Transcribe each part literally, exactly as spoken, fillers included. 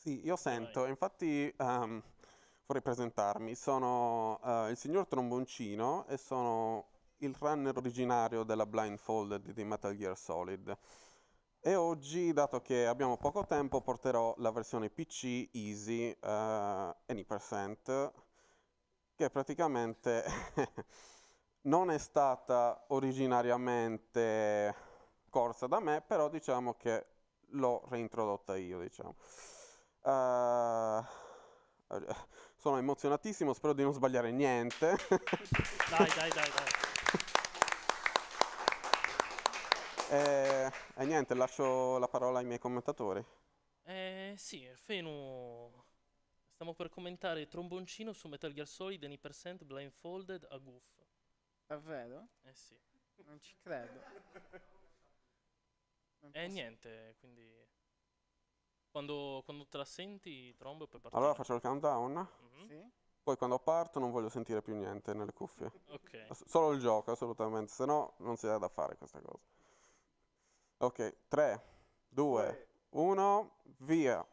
Sì, io Vai, vai. sento, infatti ehm, vorrei presentarmi. Sono eh, il signor Tromboncino e sono il runner originario della Blindfolded di Metal Gear Solid. E oggi, dato che abbiamo poco tempo, porterò la versione P C Easy eh, Any percent, che praticamente non è stata originariamente corsa da me, però diciamo che l'ho reintrodotta io, diciamo. Eh, sono emozionatissimo, spero di non sbagliare niente. Dai, dai, dai, dai. e, e niente, lascio la parola ai miei commentatori. Eh sì, Fenu. Stiamo per commentare Tromboncino su Metal Gear Solid Any percent Blindfolded a Goof. Davvero? Eh sì. Non ci credo. Non E posso... niente, quindi quando, quando te la senti, Trombo, puoi Allora partire. faccio il countdown. Mhm. Sì? Poi quando parto non voglio sentire più niente nelle cuffie. Ok. S- Solo il gioco, assolutamente, se no non si ha da fare questa cosa. Ok, tre, due, uno, via.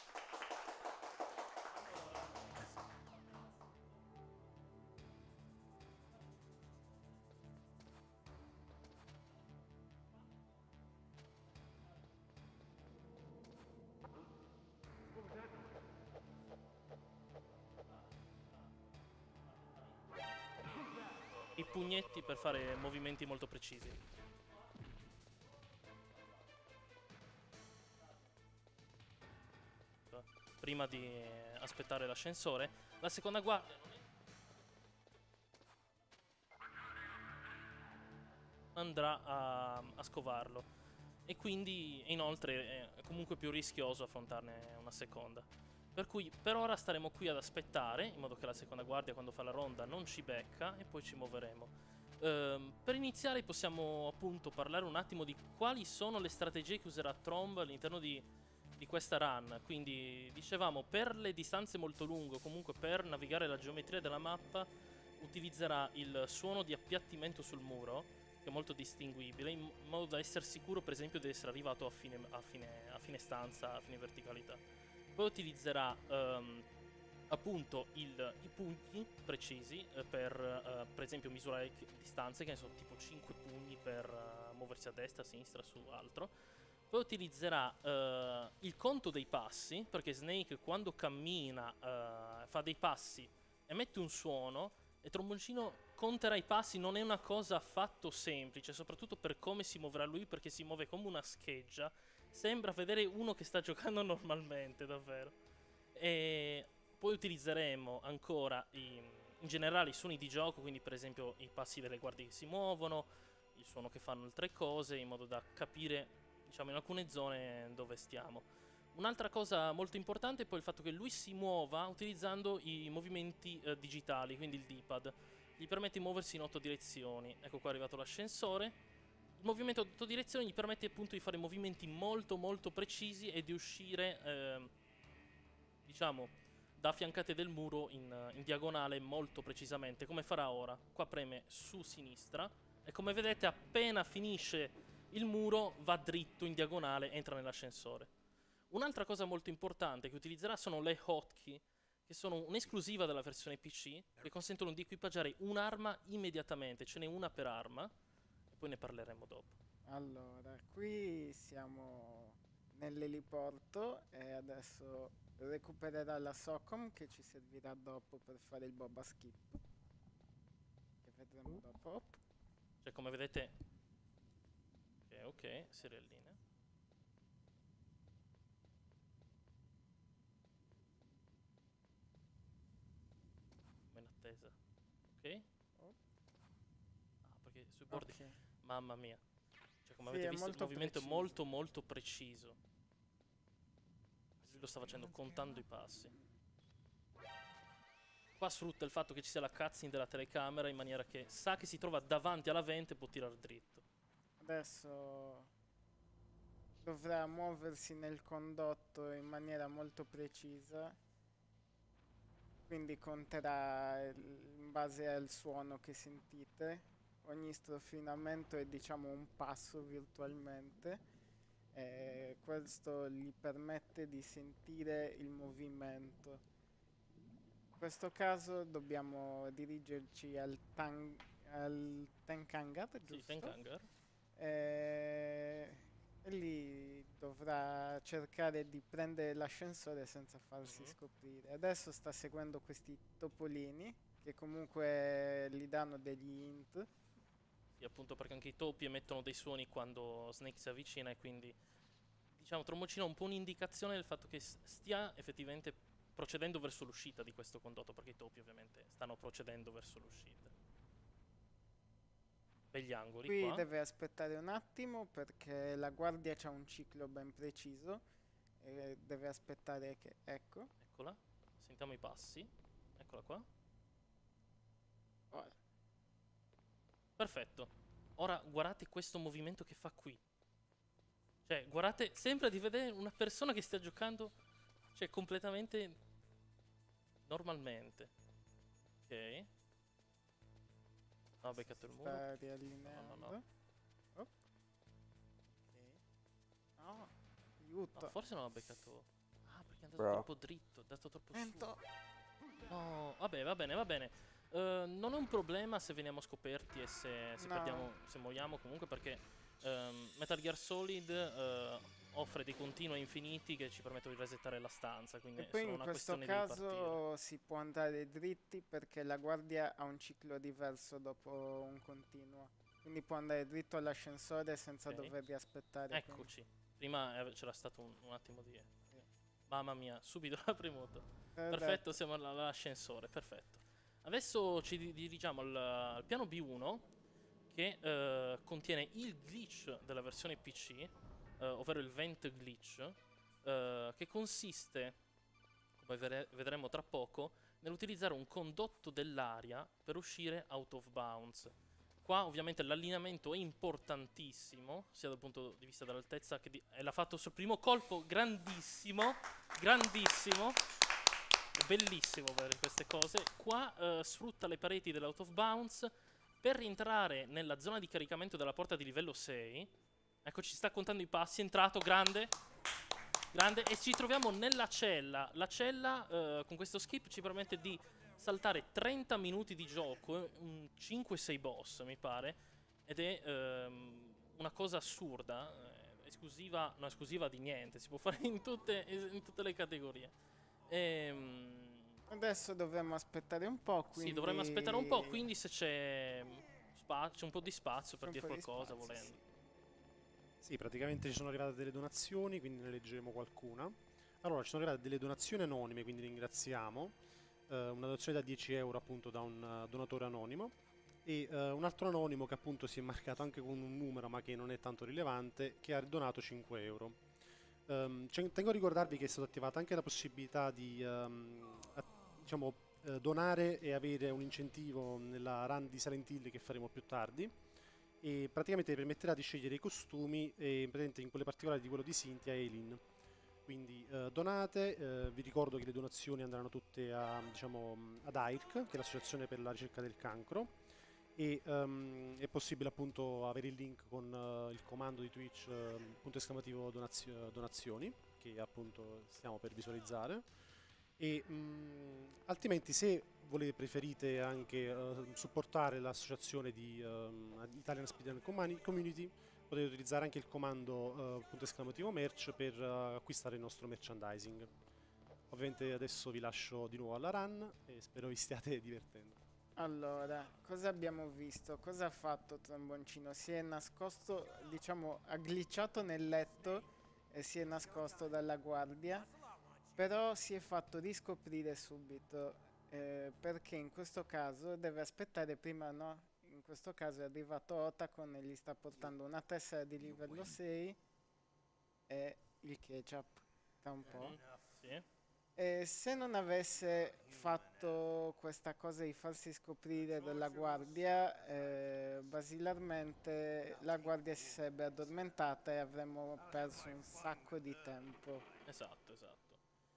I pugnetti per fare movimenti molto precisi. Prima di aspettare l'ascensore. La seconda guardia andrà a, a scovarlo. E quindi inoltre è comunque più rischioso affrontarne una seconda. Per cui per ora staremo qui ad aspettare, in modo che la seconda guardia quando fa la ronda non ci becca e poi ci muoveremo. Ehm, per iniziare possiamo appunto parlare un attimo di quali sono le strategie che userà Tromb all'interno di, di questa run. Quindi dicevamo per le distanze molto lunghe, o comunque per navigare la geometria della mappa, utilizzerà il suono di appiattimento sul muro, che è molto distinguibile, in modo da essere sicuro, per esempio, di essere arrivato a fine, a fine, a fine stanza, a fine verticalità. Poi utilizzerà ehm, appunto il, i punti precisi eh, per, eh, per esempio, misurare distanze, che ne so, tipo cinque pugni per eh, muoversi a destra, a sinistra, su altro. Poi utilizzerà eh, il conto dei passi, perché Snake quando cammina eh, fa dei passi emette un suono e Tromboncino conterà i passi, non è una cosa affatto semplice, soprattutto per come si muoverà lui, perché si muove come una scheggia. Sembra vedere uno che sta giocando normalmente, davvero. E poi utilizzeremo ancora i, in generale i suoni di gioco, quindi per esempio i passi delle guardie che si muovono, il suono che fanno altre cose, in modo da capire, diciamo, in alcune zone dove stiamo. Un'altra cosa molto importante è poi il fatto che lui si muova utilizzando i movimenti eh, digitali, quindi il D-pad. Gli permette di muoversi in otto direzioni. Ecco qua è arrivato l'ascensore. Il movimento a otto direzioni gli permette appunto di fare movimenti molto molto precisi e di uscire, eh, diciamo, da fiancate del muro in, in diagonale molto precisamente, come farà ora. Qua preme su sinistra e come vedete appena finisce il muro va dritto in diagonale, entra nell'ascensore. Un'altra cosa molto importante che utilizzerà sono le hotkey, che sono un'esclusiva della versione P C, che consentono di equipaggiare un'arma immediatamente, ce n'è una per arma, e poi ne parleremo dopo. Allora, qui siamo nell'eliporto e adesso recupererà la Socom che ci servirà dopo per fare il Boba Skip, che vedremo dopo. Op. Cioè, come vedete... Ok, ok, serialline. Come in attesa. Ok? Op. Ah, perché sui bordi... Ok, Mamma mia. Cioè, come sì, avete è visto, il molto movimento è preciso. molto molto preciso. Lui lo sta facendo contando i passi. Qua sfrutta il fatto che ci sia la cutscene della telecamera in maniera che sa che si trova davanti alla vente e può tirare dritto. Adesso dovrà muoversi nel condotto in maniera molto precisa, quindi conterà il- in base al suono che sentite. Ogni strofinamento è diciamo un passo virtualmente e questo gli permette di sentire il movimento. In questo caso dobbiamo dirigerci al, tan- al tank hangar, giusto? Sì, tank hangar. E... e lì dovrà cercare di prendere l'ascensore senza farsi Mhm. scoprire. Adesso sta seguendo questi topolini che comunque gli danno degli hint. Sì, appunto perché anche i topi emettono dei suoni quando Snake si avvicina e quindi diciamo Tromboncino ha un po' un'indicazione del fatto che s- stia effettivamente procedendo verso l'uscita di questo condotto, perché i topi ovviamente stanno procedendo verso l'uscita. Begli angoli Qui qua. deve aspettare un attimo perché la guardia ha un ciclo ben preciso e deve aspettare che... ecco. Eccola. Sentiamo i passi. Eccola qua. Ora. Perfetto. Ora guardate questo movimento che fa qui. Cioè, guardate, sembra di vedere una persona che sta giocando, cioè, completamente normalmente. Ok. No, ho beccato il muro. Sta No, riallineando. no, no. Oh. Ok. No, No, aiuto. forse non ho beccato. Ah, perché è andato Bro. troppo dritto, è andato troppo su. Lento. No, vabbè, va bene, va bene. Eh, non è un problema se veniamo scoperti e se, se No. perdiamo, se moriamo comunque perché ehm, Metal Gear Solid eh, offre dei continui infiniti che ci permettono di resettare la stanza, quindi E è poi solo in una questo questione di partire. caso si può andare dritti perché la guardia ha un ciclo diverso dopo un continuo. Quindi può andare dritto all'ascensore senza Ok. doverli aspettare. quindi- Eccoci. Prima eh, c'era stato un, un attimo di... sì. Mamma mia, subito l'ha premuto. Te l'ho Perfetto, detto. siamo all- all'ascensore, perfetto. Adesso ci di- dirigiamo al, al piano B uno che eh, contiene il glitch della versione P C, eh, ovvero il vent glitch, eh, che consiste, come vere- vedremo tra poco, nell'utilizzare un condotto dell'aria per uscire out of bounds. Qua ovviamente l'allineamento è importantissimo, sia dal punto di vista dell'altezza che di... e l'ha fatto sul primo colpo, grandissimo, grandissimo. È bellissimo vedere queste cose. Qua eh, sfrutta le pareti dell'out of bounds per rientrare nella zona di caricamento della porta di livello sei. Ecco, ci sta contando i passi, è entrato, grande. Grande, e ci troviamo nella cella. La cella eh, con questo skip ci permette di saltare trenta minuti di gioco, un cinque sei boss mi pare, ed è ehm, una cosa assurda, eh, esclusiva, no, esclusiva di niente, si può fare in tutte, in tutte le categorie. Ehm, Adesso dovremmo aspettare un po'. Quindi... sì, dovremmo aspettare un po', quindi se c'è spazio, un po' di spazio per C'è un dire po' di qualcosa spazio, volendo. sì. Sì, praticamente ci sono arrivate delle donazioni, quindi ne leggeremo qualcuna. Allora, ci sono arrivate delle donazioni anonime, quindi ringraziamo. Eh, una donazione da dieci euro appunto da un uh, donatore anonimo e uh, un altro anonimo che appunto si è marcato anche con un numero ma che non è tanto rilevante, che ha donato cinque euro. Um, tengo a ricordarvi che è stata attivata anche la possibilità di um, a, diciamo, uh, donare e avere un incentivo nella run di Silent Hill che faremo più tardi, e praticamente permetterà di scegliere i costumi e in quelle particolari di quello di Cynthia e Eileen. Quindi eh, donate, eh, vi ricordo che le donazioni andranno tutte a, diciamo, ad A I R C, che è l'associazione per la ricerca del cancro, e um, è possibile appunto avere il link con uh, il comando di Twitch uh, punto esclamativo donazio- donazioni, che appunto stiamo per visualizzare. E mh, altrimenti, se volete, preferite anche uh, supportare l'associazione di um, Italian Speedrun Community, potete utilizzare anche il comando uh, punto esclamativo merch per uh, acquistare il nostro merchandising. Ovviamente adesso vi lascio di nuovo alla run e spero vi stiate divertendo. Allora, cosa abbiamo visto? Cosa ha fatto Tromboncino? Si è nascosto, diciamo, ha glitchato nel letto e si è nascosto dalla guardia, però si è fatto riscoprire subito, eh, perché in questo caso deve aspettare prima, no? In questo caso è arrivato Otacon e gli sta portando una tessera di livello sei e il ketchup tra un po'. Mhm, sì. E se non avesse fatto questa cosa di farsi scoprire dalla guardia, eh, basilarmente la guardia si sarebbe addormentata e avremmo perso un sacco di tempo. Esatto, esatto.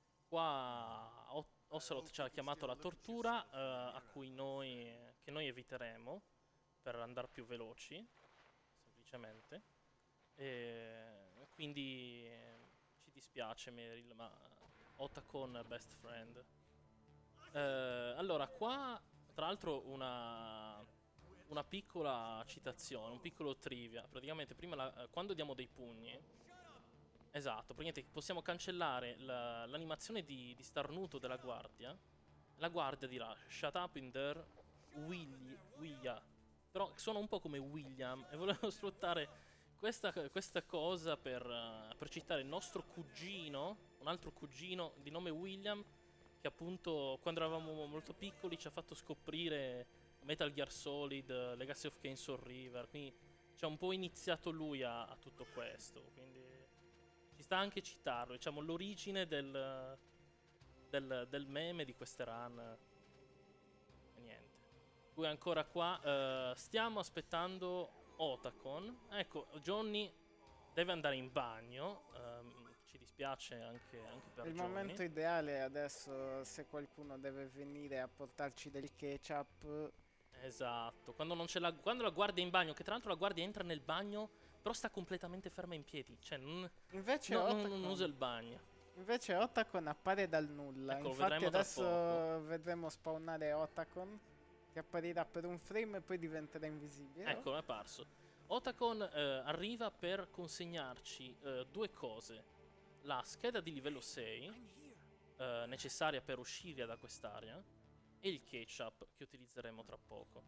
Qua O- Ocelot ci ha chiamato la tortura, eh, a cui noi, che noi eviteremo per andare più veloci, semplicemente. E quindi eh, ci dispiace Meryl, ma Otacon best friend. Eh, allora, qua tra l'altro una, una piccola citazione, un piccolo trivia. Praticamente prima la- eh, quando diamo dei pugni, esatto, praticamente possiamo cancellare la- l'animazione di, di starnuto della guardia. La guardia dirà shut up in there, Willy, Willia. Però suona un po' come William e volevo sfruttare questa, questa cosa per, eh, per citare il nostro cugino, un altro cugino di nome William, che appunto quando eravamo molto piccoli ci ha fatto scoprire Metal Gear Solid, eh, Legacy of Kain Soul River, quindi ci ha un po' iniziato lui a, a tutto questo, quindi ci sta anche citarlo, diciamo l'origine del, del, del meme di queste run. E niente. Lui è ancora qua, eh, stiamo aspettando Otacon. Ecco, Johnny deve andare in bagno, ehm, ci dispiace anche, anche per Il Johnny. momento ideale adesso, se qualcuno deve venire a portarci del ketchup. Esatto, quando, non c'è la, quando la guardia è in bagno, che tra l'altro la guardia entra nel bagno, però sta completamente ferma in piedi, cioè non, Invece no- non- Otacon, non usa il bagno. invece Otacon appare dal nulla. Ecco, lo Infatti vedremo tra adesso poco. vedremo spawnare Otacon, che apparirà per un frame e poi diventerà invisibile. Ecco, è apparso. Otacon eh, arriva per consegnarci eh, due cose. La scheda di livello sei, eh, necessaria per uscire da quest'area, e il ketchup, che utilizzeremo tra poco.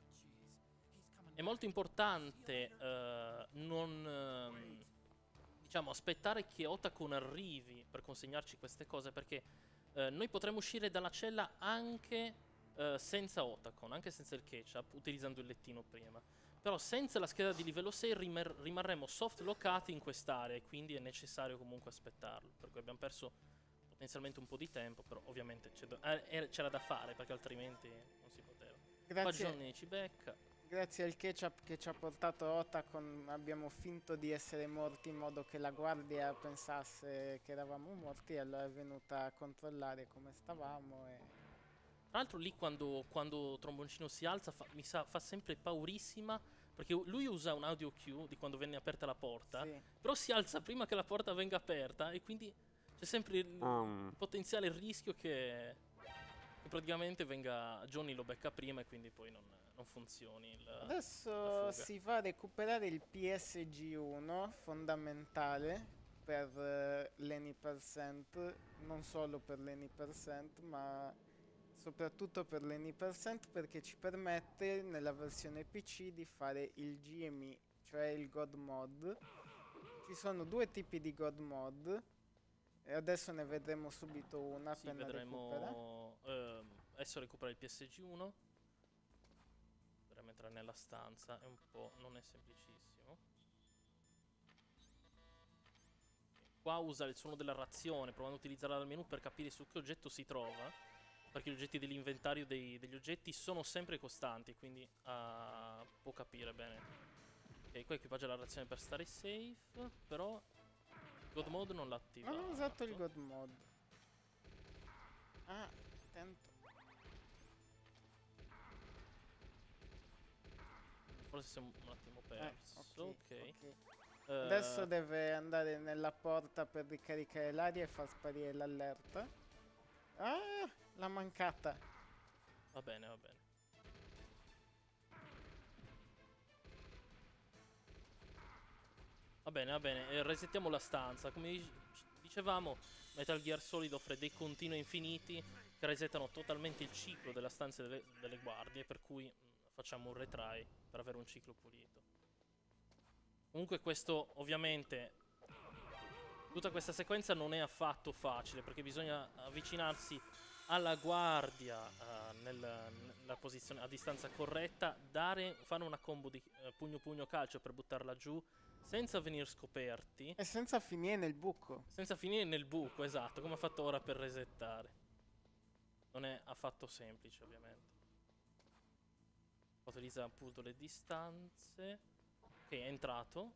È molto importante eh, non... ehm, diciamo, aspettare che Otacon arrivi per consegnarci queste cose, perché eh, noi potremo uscire dalla cella anche eh, senza Otacon, anche senza il ketchup, utilizzando il lettino prima. Però senza la scheda di livello sei rimer- rimarremo soft lockati in quest'area e quindi è necessario comunque aspettarlo. Per cui abbiamo perso potenzialmente un po' di tempo, però ovviamente c'è da- eh, era- c'era da fare perché altrimenti non si poteva. Qua Grazie, Johnny ci becca. grazie al ketchup che ci ha portato Otacon abbiamo finto di essere morti in modo che la guardia pensasse che eravamo morti e allora è venuta a controllare come stavamo e... Tra l'altro lì quando, quando Tromboncino si alza fa, mi sa, fa sempre paurissima, perché lui usa un audio cue di quando venne aperta la porta, Sì. però si alza prima che la porta venga aperta e quindi c'è sempre il Um, potenziale rischio che, che praticamente venga Johnny lo becca prima e quindi poi non, non funzioni il, la Adesso fuga. si va a recuperare il P S G uno, fondamentale per eh, l'Any percent, non solo per l'Any percent, ma soprattutto per l'Any percent perché ci permette nella versione P C di fare il G M I, cioè il God Mod. Ci sono due tipi di God Mod e adesso ne vedremo subito una Sì, appena recupera. vedremo. ehm, adesso recupera il P S G uno. Dovremmo entrare nella stanza, è un po'. Non è semplicissimo. Qua usa il suono della razione, provando a utilizzarla dal menu per capire su che oggetto si trova. Perché gli oggetti dell'inventario dei- degli oggetti sono sempre costanti, quindi ah, può capire bene. Ok, qua equipaggia la razione per stare safe, però God Mode non l'ha attivato. Non ho usato il God Mod. Ah, attento. Forse siamo un attimo Eh, perso. ok, ok. ok. Eh, Adesso deve andare nella porta per ricaricare l'aria e far sparire l'allerta. Ah, l'ha mancata. Va bene, va bene. Va bene, va bene. eh, resettiamo la stanza. Come dic- dicevamo, Metal Gear Solid offre dei continui infiniti che resettano totalmente il ciclo della stanza delle, delle guardie, per cui mh, facciamo un retry per avere un ciclo pulito. Comunque questo, ovviamente, tutta questa sequenza non è affatto facile, perché bisogna avvicinarsi alla guardia eh, nel- nella posizione a distanza corretta, dare, fare una combo di eh, pugno pugno calcio per buttarla giù senza venire scoperti, E senza finire nel buco. senza finire nel buco, esatto, come ha fatto ora per resettare. Non è affatto semplice, ovviamente. Utilizza appunto le distanze. Ok, è entrato.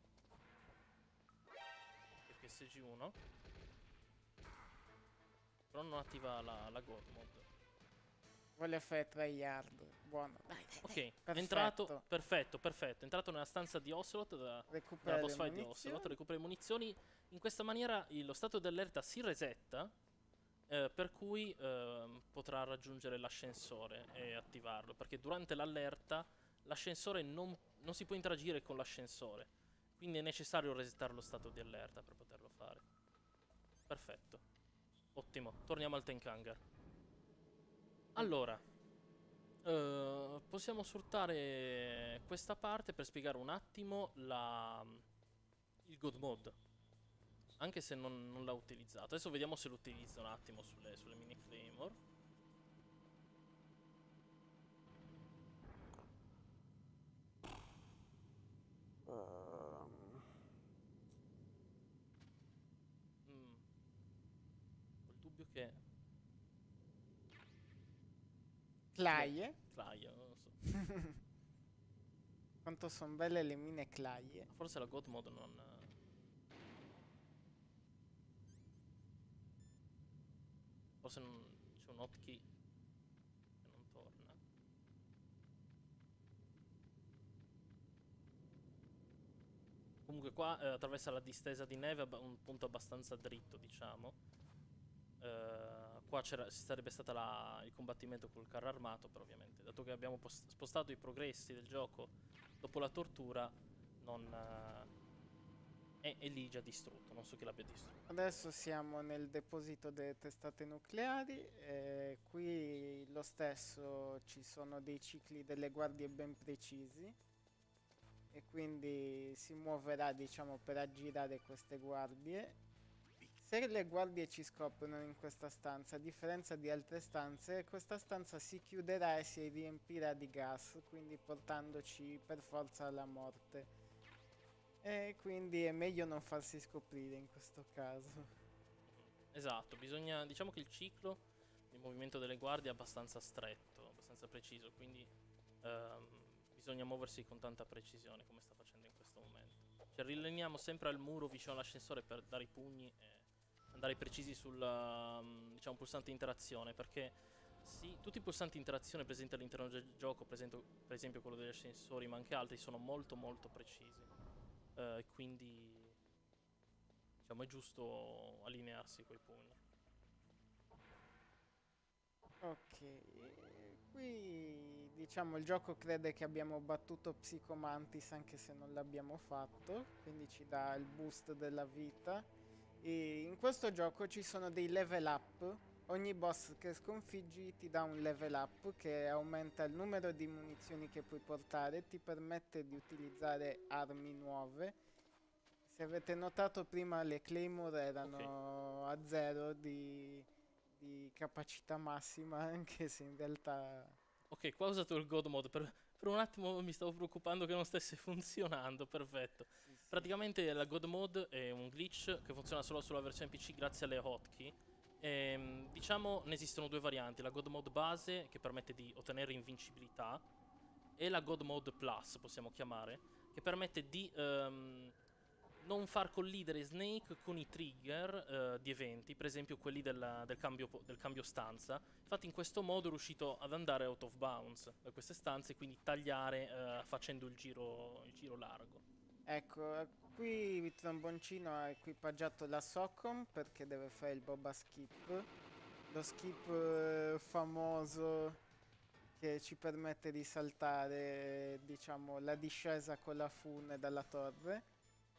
E P S G uno. Però non attiva la, la God Mode. Vuole fare tryhard. Buono. Dai, dai, Ok, dai. è entrato, perfetto, perfetto, è entrato nella stanza di Ocelot, da, Recupera dalla le boss fight di munizioni. Ocelot, recupera le munizioni. In questa maniera il- lo stato di allerta si resetta, eh, per cui ehm, potrà raggiungere l'ascensore e attivarlo, perché durante l'allerta l'ascensore non, non si può interagire con l'ascensore, quindi è necessario resettare lo stato di allerta per poterlo fare. Perfetto, ottimo, torniamo al tank hangar. Allora, eh, possiamo sfruttare questa parte per spiegare un attimo la, il God Mode, anche se non, non l'ha utilizzato. Adesso vediamo se lo utilizza un attimo sulle, sulle mini Claymore. Ehm, Mm. Ho il dubbio che... Claie. Claia, non lo so. Quanto sono belle le mine claie. Forse la God Mode non... Forse non... c'è un hotkey che non torna. Comunque qua eh, attraversa la distesa di neve abba- un punto abbastanza dritto, diciamo. Eh, qua c'era, ci sarebbe stato il combattimento col carro armato, però ovviamente, dato che abbiamo post- spostato i progressi del gioco dopo la tortura, non... eh, è, è lì già distrutto, non so chi l'abbia distrutto. Adesso siamo nel deposito delle testate nucleari. E qui lo stesso, ci sono dei cicli delle guardie ben precisi. E quindi si muoverà, diciamo, per aggirare queste guardie. Se le guardie ci scoprono in questa stanza, a differenza di altre stanze, questa stanza si chiuderà e si riempirà di gas, quindi portandoci per forza alla morte. E quindi è meglio non farsi scoprire in questo caso. Esatto, bisogna... diciamo che il ciclo di movimento delle guardie è abbastanza stretto, abbastanza preciso, quindi ehm, bisogna muoversi con tanta precisione come sta facendo in questo momento. Ci rileniamo sempre al muro vicino all'ascensore per dare i pugni e andare precisi sul um, diciamo, pulsante interazione, perché sì, tutti i pulsanti interazione presenti all'interno del gioco, per esempio, per esempio quello degli ascensori, ma anche altri, sono molto molto precisi. Eh, quindi diciamo è giusto allinearsi coi pugni. Ok, qui diciamo il gioco crede che abbiamo battuto Psychomantis anche se non l'abbiamo fatto, quindi ci dà il boost della vita. E in questo gioco ci sono dei level up. Ogni boss che sconfiggi ti dà un level up che aumenta il numero di munizioni che puoi portare, ti permette di utilizzare armi nuove. Se avete notato prima le Claymore erano a zero di, di capacità massima, anche se in realtà... Ok, qua ho usato il God Mode, per, per un attimo mi stavo preoccupando che non stesse funzionando, perfetto. sì, sì. Praticamente la God Mode è un glitch che funziona solo sulla versione P C grazie alle hotkey. Ehm, diciamo ne esistono due varianti, la God Mode base che permette di ottenere invincibilità e la God Mode Plus, possiamo chiamare, che permette di ehm, non far collidere Snake con i trigger eh, di eventi, per esempio quelli della- del, cambio, po- del cambio stanza. Infatti in questo modo è riuscito ad andare out of bounds da queste stanze e quindi tagliare eh, facendo il giro, il giro largo. Ecco, eh, qui il tromboncino ha equipaggiato la Socom perché deve fare il Boba Skip. Lo skip eh, famoso che ci permette di saltare, diciamo, la discesa con la fune dalla torre.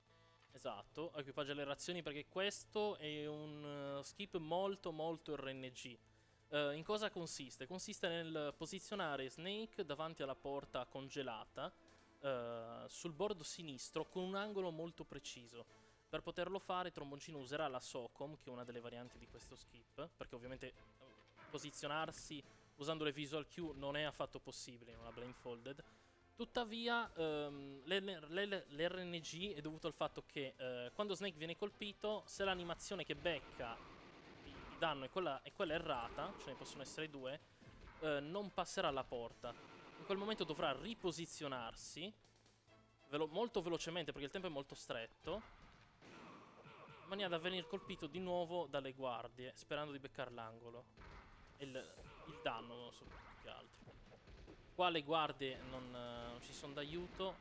Esatto, equipaggia le reazioni perché questo è un uh, skip molto molto R N G. Uh, in cosa consiste? Consiste nel posizionare Snake davanti alla porta congelata uh, sul bordo sinistro con un angolo molto preciso. Per poterlo fare Tromboncino userà la Socom, che è una delle varianti di questo skip, perché ovviamente uh, posizionarsi usando le visual cue non è affatto possibile in una blindfolded. Tuttavia, ehm, l'R N G è dovuto al fatto che eh, quando Snake viene colpito, se l'animazione che becca di, di danno è quella, è quella errata, ce ne possono essere due, eh, non passerà alla porta. In quel momento dovrà riposizionarsi velo- molto velocemente perché il tempo è molto stretto, in maniera da venire colpito di nuovo dalle guardie, sperando di beccare l'angolo. il, il danno non so più che altro. Qua le guardie non, eh, non ci sono d'aiuto.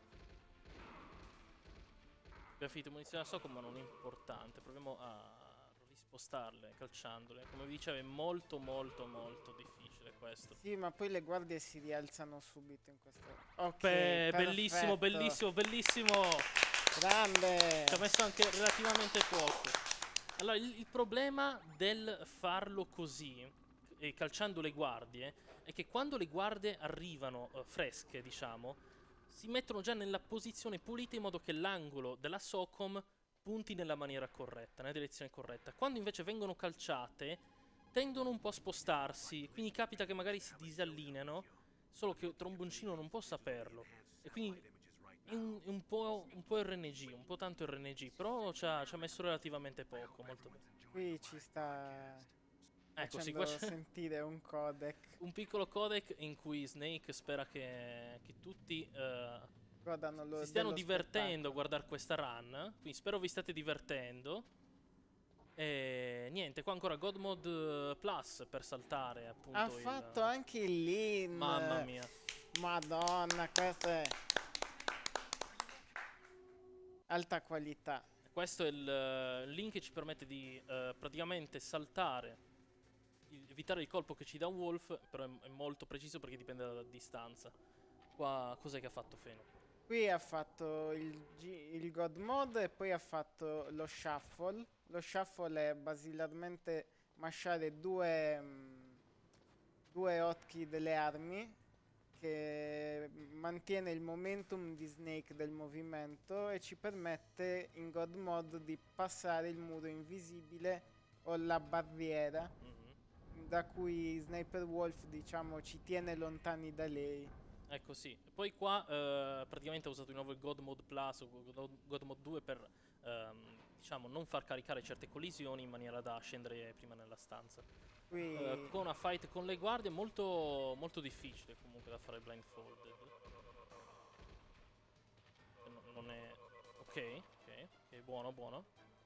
Abbiamo finito munizioni da Socom, ma non è importante. Proviamo a rispostarle calciandole. Come vi dicevo, è molto molto molto difficile questo. Sì, ma poi le guardie si rialzano subito in questo. Ok, Beh, bellissimo, perfetto. bellissimo, bellissimo. Grande. Ci ha messo anche relativamente poco. Allora, il, il problema del farlo così, e calciando le guardie, è che quando le guardie arrivano eh, fresche, diciamo, si mettono già nella posizione pulita in modo che l'angolo della Socom punti nella maniera corretta, nella direzione corretta. Quando invece vengono calciate, tendono un po' a spostarsi, quindi capita che magari si disallineano, solo che Tromboncino non può saperlo. E quindi è un, è un po', un po' R N G, un po' tanto R N G, però ci ha, ci ha messo relativamente poco, molto bene. Qui ci sta Ecco, sì, facendo qua c'è sentire un codec. un piccolo codec in cui Snake spera che, che tutti eh, Godano lo, si stiano dello divertendo a spettacolo. guardare questa run. Quindi spero vi state divertendo. E niente, qua ancora God Mode Plus per saltare appunto. Ha il- fatto anche il lean. Mamma mia. Madonna, questa è alta qualità. Questo è il eh, link che ci permette di eh, praticamente saltare, il- evitare il colpo che ci dà un Wolf, però è, è molto preciso perché dipende dalla distanza. Qua cos'è che ha fatto Feno? Qui ha fatto il, G- il God Mode e poi ha fatto lo Shuffle. Lo Shuffle è basilarmente masciare due, mm, due hotkey delle armi che mantiene il momentum di Snake del movimento e ci permette in God Mode di passare il muro invisibile o la barriera Mhm. da cui Sniper Wolf, diciamo, ci tiene lontani da lei. Ecco sì. E poi qua eh, praticamente ha usato di nuovo il God Mode Plus o God God Mode due per ehm, diciamo non far caricare certe collisioni in maniera da scendere prima nella stanza. Qui Eh, con una fight con le guardie molto molto difficile comunque da fare blindfolded. Eh, no- Non è ok, ok, ok, buono, buono.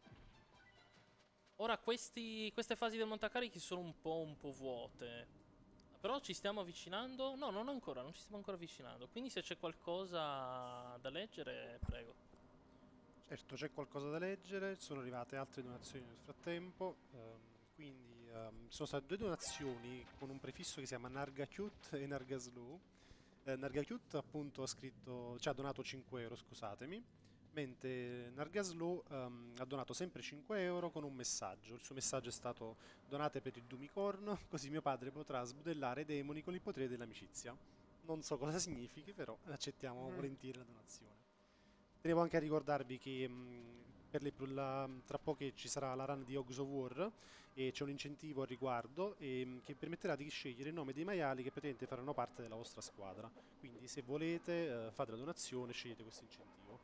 Ora questi, queste fasi del montacarichi sono un po' un po' vuote. Però ci stiamo avvicinando. No, non ancora, non ci stiamo ancora avvicinando. Quindi se c'è qualcosa da leggere, prego. Certo, c'è qualcosa da leggere, sono arrivate altre donazioni nel frattempo, ehm, quindi ehm, sono state due donazioni con un prefisso che si chiama Nargacute e Nargaslu. Eh, Nargacute appunto ha scritto, ci ha donato cinque euro, scusatemi, mentre Nargaslu ehm, ha donato sempre cinque euro con un messaggio. Il suo messaggio è stato: donate per il Dumicorno, così mio padre potrà sbudellare i demoni con il potere dell'amicizia. Non so cosa significhi, però accettiamo Mm. volentieri la donazione. Tenevo anche a ricordarvi che mh, per le, pro- la- tra poco ci sarà la run di Hogs of War e c'è un incentivo al riguardo e, mh, che permetterà di scegliere il nome dei maiali che praticamente faranno parte della vostra squadra. Quindi se volete eh, fate la donazione, scegliete questo incentivo.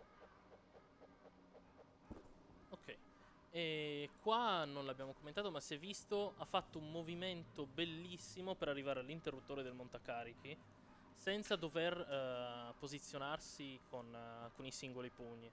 Ok. E qua non l'abbiamo commentato, ma si è visto, ha fatto un movimento bellissimo per arrivare all'interruttore del montacarichi senza dover eh, posizionarsi con, eh, con i singoli pugni.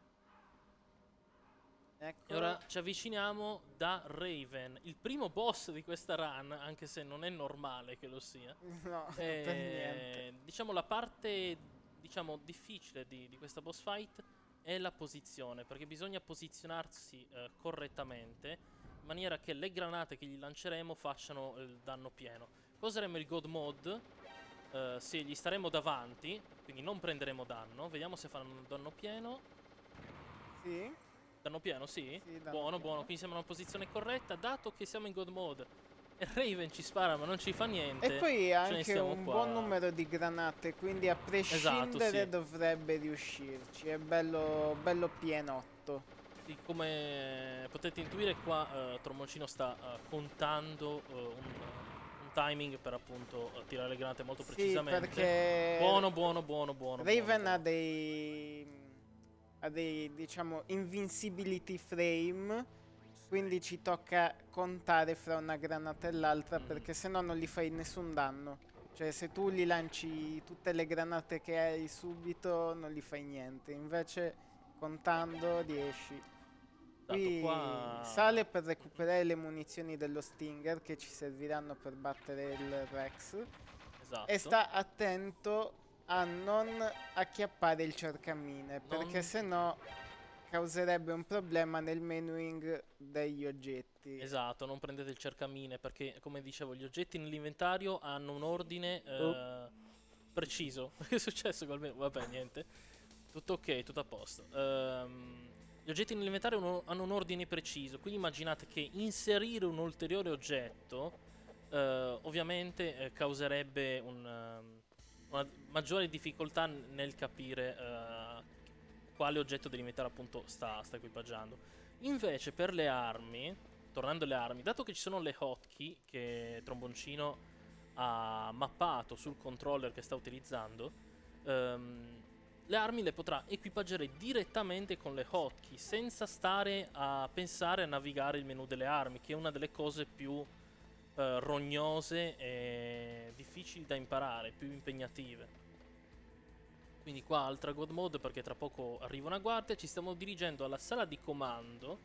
ecco. E ora ci avviciniamo da Raven, il primo boss di questa run, anche se non è normale che lo sia. No, per Eh, niente. diciamo la parte diciamo difficile di, di questa boss fight è la posizione, perché bisogna posizionarsi eh, correttamente in maniera che le granate che gli lanceremo facciano il danno pieno. Qua useremo il God Mode, eh, se gli staremo davanti, quindi non prenderemo danno. Vediamo se fanno un danno pieno. Sì, Danno pieno, sì? sì, danno Buono, pieno. buono, quindi siamo in una posizione corretta, dato che siamo in God Mode e Raven ci spara ma non ci fa niente. E poi ce ha ne anche stiamo un qua. buon numero di granate, quindi a prescindere sì. dovrebbe riuscirci. È bello, bello pienotto. Sì, come potete intuire qua eh, Tromboncino sta eh, contando eh, un, un timing per appunto eh, tirare le granate molto Sì, precisamente. perché Buono, buono, buono, buono. Raven buono, ha buono. dei ha dei, diciamo, invincibility frame, quindi ci tocca contare fra una granata e l'altra, Mhm. perché se no non gli fai nessun danno. Cioè se tu gli lanci tutte le granate che hai subito non gli fai niente, invece contando riesci. Qui qua- sale per recuperare le munizioni dello Stinger che ci serviranno per battere il Rex. Esatto. E sta attento a non acchiappare il cercamine, perché Non- se no causerebbe un problema nel menuing degli oggetti. Esatto, non prendete il cercamine perché, come dicevo, gli oggetti nell'inventario hanno un ordine eh, Oh. preciso. Che è successo col menu? Vabbè, niente. Tutto ok, tutto a posto. Ehm, gli oggetti nell'inventario hanno- hanno un ordine preciso, quindi immaginate che inserire un ulteriore oggetto eh, ovviamente eh, causerebbe un, ehm, una maggiore difficoltà n- nel capire eh, quale oggetto dell'inventario appunto sta, sta equipaggiando. Invece per le armi, tornando alle armi, dato che ci sono le hotkey che Tromboncino ha mappato sul controller che sta utilizzando, ehm, le armi le potrà equipaggiare direttamente con le hotkey senza stare a pensare a navigare il menu delle armi, che è una delle cose più eh, rognose e difficili da imparare, più impegnative. Quindi qua altra God Mode perché tra poco arriva una guardia. Ci stiamo dirigendo alla sala di comando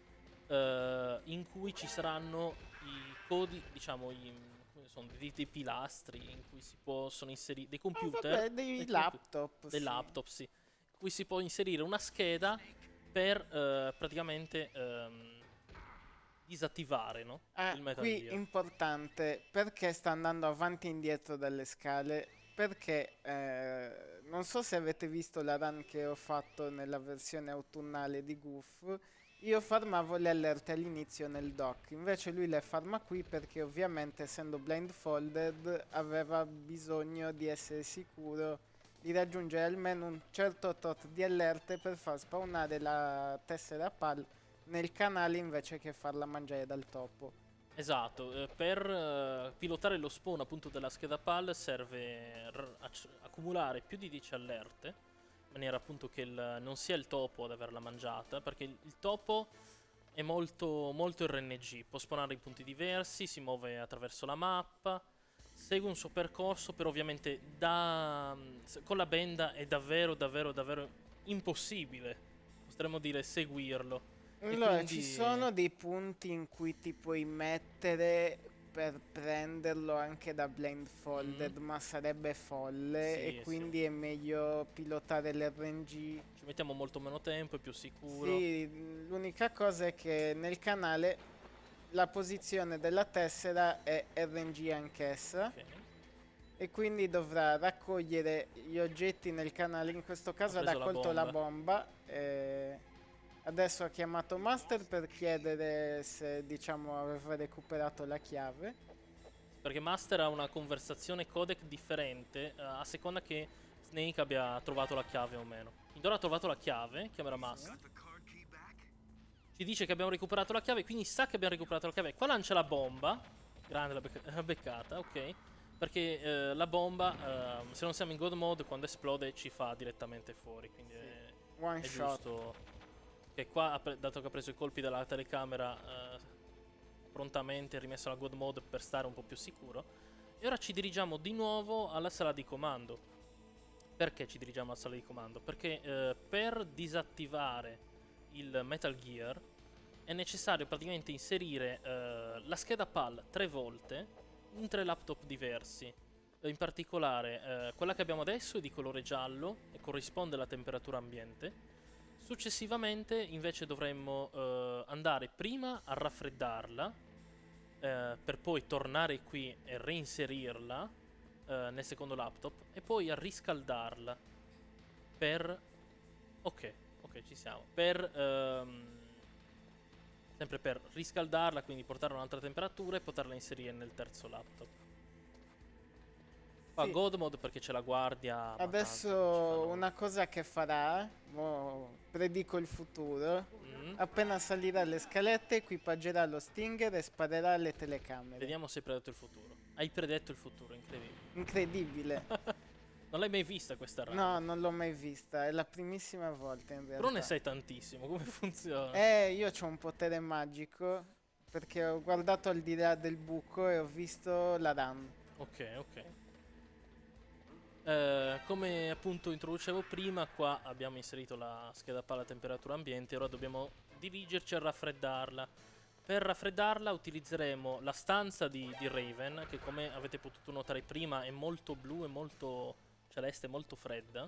eh, in cui ci saranno i codi, diciamo, i, come sono, dei, dei pilastri in cui si possono inserire dei Ah, computer. vabbè, dei dei compu- laptop. dei sì. laptop, sì. In cui si può inserire una scheda per eh, praticamente ehm, disattivare, no? Ah, il Metal qui Gear. importante, perché sta andando avanti e indietro dalle scale? Perché eh, non so se avete visto la run che ho fatto nella versione autunnale di Goof. Io farmavo le allerte all'inizio nel dock, invece lui le farma qui perché ovviamente essendo blindfolded aveva bisogno di essere sicuro di raggiungere almeno un certo tot di allerte per far spawnare la tessera PAL nel canale invece che farla mangiare dal topo. Esatto, eh, per eh, pilotare lo spawn appunto della scheda PAL serve r- acc- accumulare più di dieci allerte, in maniera appunto che il- non sia il topo ad averla mangiata, perché il, il topo è molto, molto R N G, può spawnare in punti diversi, si muove attraverso la mappa, segue un suo percorso, però ovviamente da, s- con la benda è davvero, davvero, davvero impossibile, potremmo dire, seguirlo. E Allora, quindi- ci sono dei punti in cui ti puoi mettere per prenderlo anche da blindfolded, Mhm. ma sarebbe folle Sì, e sì. quindi è meglio pilotare l'R N G. Ci mettiamo molto meno tempo, è più sicuro. Sì, l'unica cosa è che nel canale la posizione della tessera è R N G anch'essa Ok. e quindi dovrà raccogliere gli oggetti nel canale. In questo caso ha preso la raccolto la bomba. bomba. E adesso ha chiamato Master per chiedere se diciamo aveva recuperato la chiave. Perché Master ha una conversazione codec differente eh, a seconda che Snake abbia trovato la chiave o meno. Indora ha trovato la chiave, chiamerà Master. Ci dice che abbiamo recuperato la chiave, quindi sa che abbiamo recuperato la chiave. Qua lancia la bomba. Grande la, becca- la beccata, ok. Perché eh, la bomba, ehm, se non siamo in God Mode, quando esplode ci fa direttamente fuori. Quindi è, One è shot. giusto che qua, ha pre- dato che ha preso i colpi dalla telecamera, eh, prontamente rimesso alla God Mode per stare un po' più sicuro. E ora ci dirigiamo di nuovo alla sala di comando. Perché ci dirigiamo alla sala di comando? Perché eh, per disattivare il Metal Gear è necessario praticamente inserire eh, la scheda PAL tre volte in tre laptop diversi. Eh, In particolare eh, quella che abbiamo adesso è di colore giallo e corrisponde alla temperatura ambiente. Successivamente invece dovremmo eh, andare prima a raffreddarla eh, per poi tornare qui e reinserirla eh, nel secondo laptop e poi a riscaldarla per... Ok, ok, ci siamo. Per... ehm, sempre per riscaldarla, quindi portarla a un'altra temperatura e poterla inserire nel terzo laptop. Qua Sì. God Mode perché c'è la guardia. ma tanto Adesso non ci fanno- una cosa che farà, mo predico il futuro, Mm. appena salirà le scalette equipaggerà lo Stinger e sparerà alle telecamere. Vediamo se hai predetto il futuro. Hai predetto il futuro, incredibile. Incredibile. Non l'hai mai vista questa run? No, non l'ho mai vista, è la primissima volta in realtà. Però ne sai tantissimo, come funziona? Eh, io ho un potere magico perché ho guardato al di là del buco e ho visto la run. Ok, ok. Eh, come appunto introducevo prima, qua abbiamo inserito la scheda palla a temperatura ambiente. Ora dobbiamo dirigerci a raffreddarla. Per raffreddarla utilizzeremo la stanza di, di Raven, che come avete potuto notare prima è molto blu, è molto celeste, molto fredda.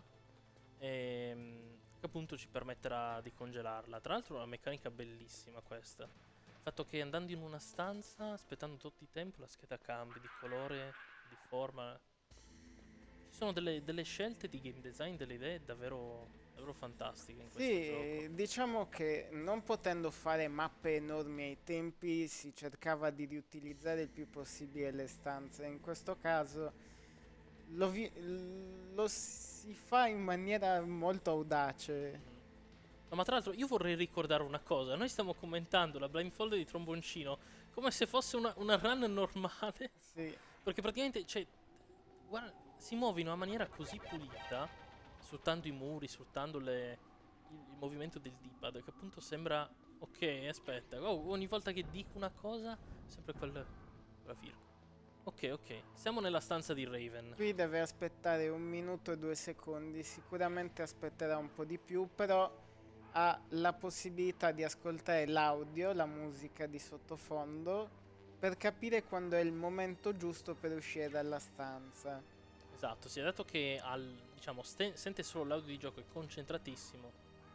E che appunto ci permetterà di congelarla. Tra l'altro è una meccanica bellissima questa. Il fatto che andando in una stanza, aspettando tutto il tempo, la scheda cambi di colore, di forma. Ci sono delle, delle scelte di game design, delle idee davvero, davvero fantastiche in questo Sì, gioco. diciamo che non potendo fare mappe enormi ai tempi, si cercava di riutilizzare il più possibile le stanze. In questo caso lo, vi- lo si fa in maniera molto audace. Mm. No, ma tra l'altro io vorrei ricordare una cosa. Noi stiamo commentando la blindfold di Tromboncino come se fosse una, una run normale. Sì. Perché praticamente, cioè, guarda, si muove in una maniera così pulita, sfruttando i muri, sfruttando le, il, il movimento del D-pad, che appunto sembra, ok, aspetta, oh, ogni volta che dico una cosa, sempre quel, quella virgola. Ok, ok, siamo nella stanza di Raven. Qui deve aspettare un minuto e due secondi, sicuramente aspetterà un po' di più, però ha la possibilità di ascoltare l'audio, la musica di sottofondo, per capire quando è il momento giusto per uscire dalla stanza. Esatto, si è detto che al, diciamo, ste- sente solo l'audio di gioco, è concentratissimo.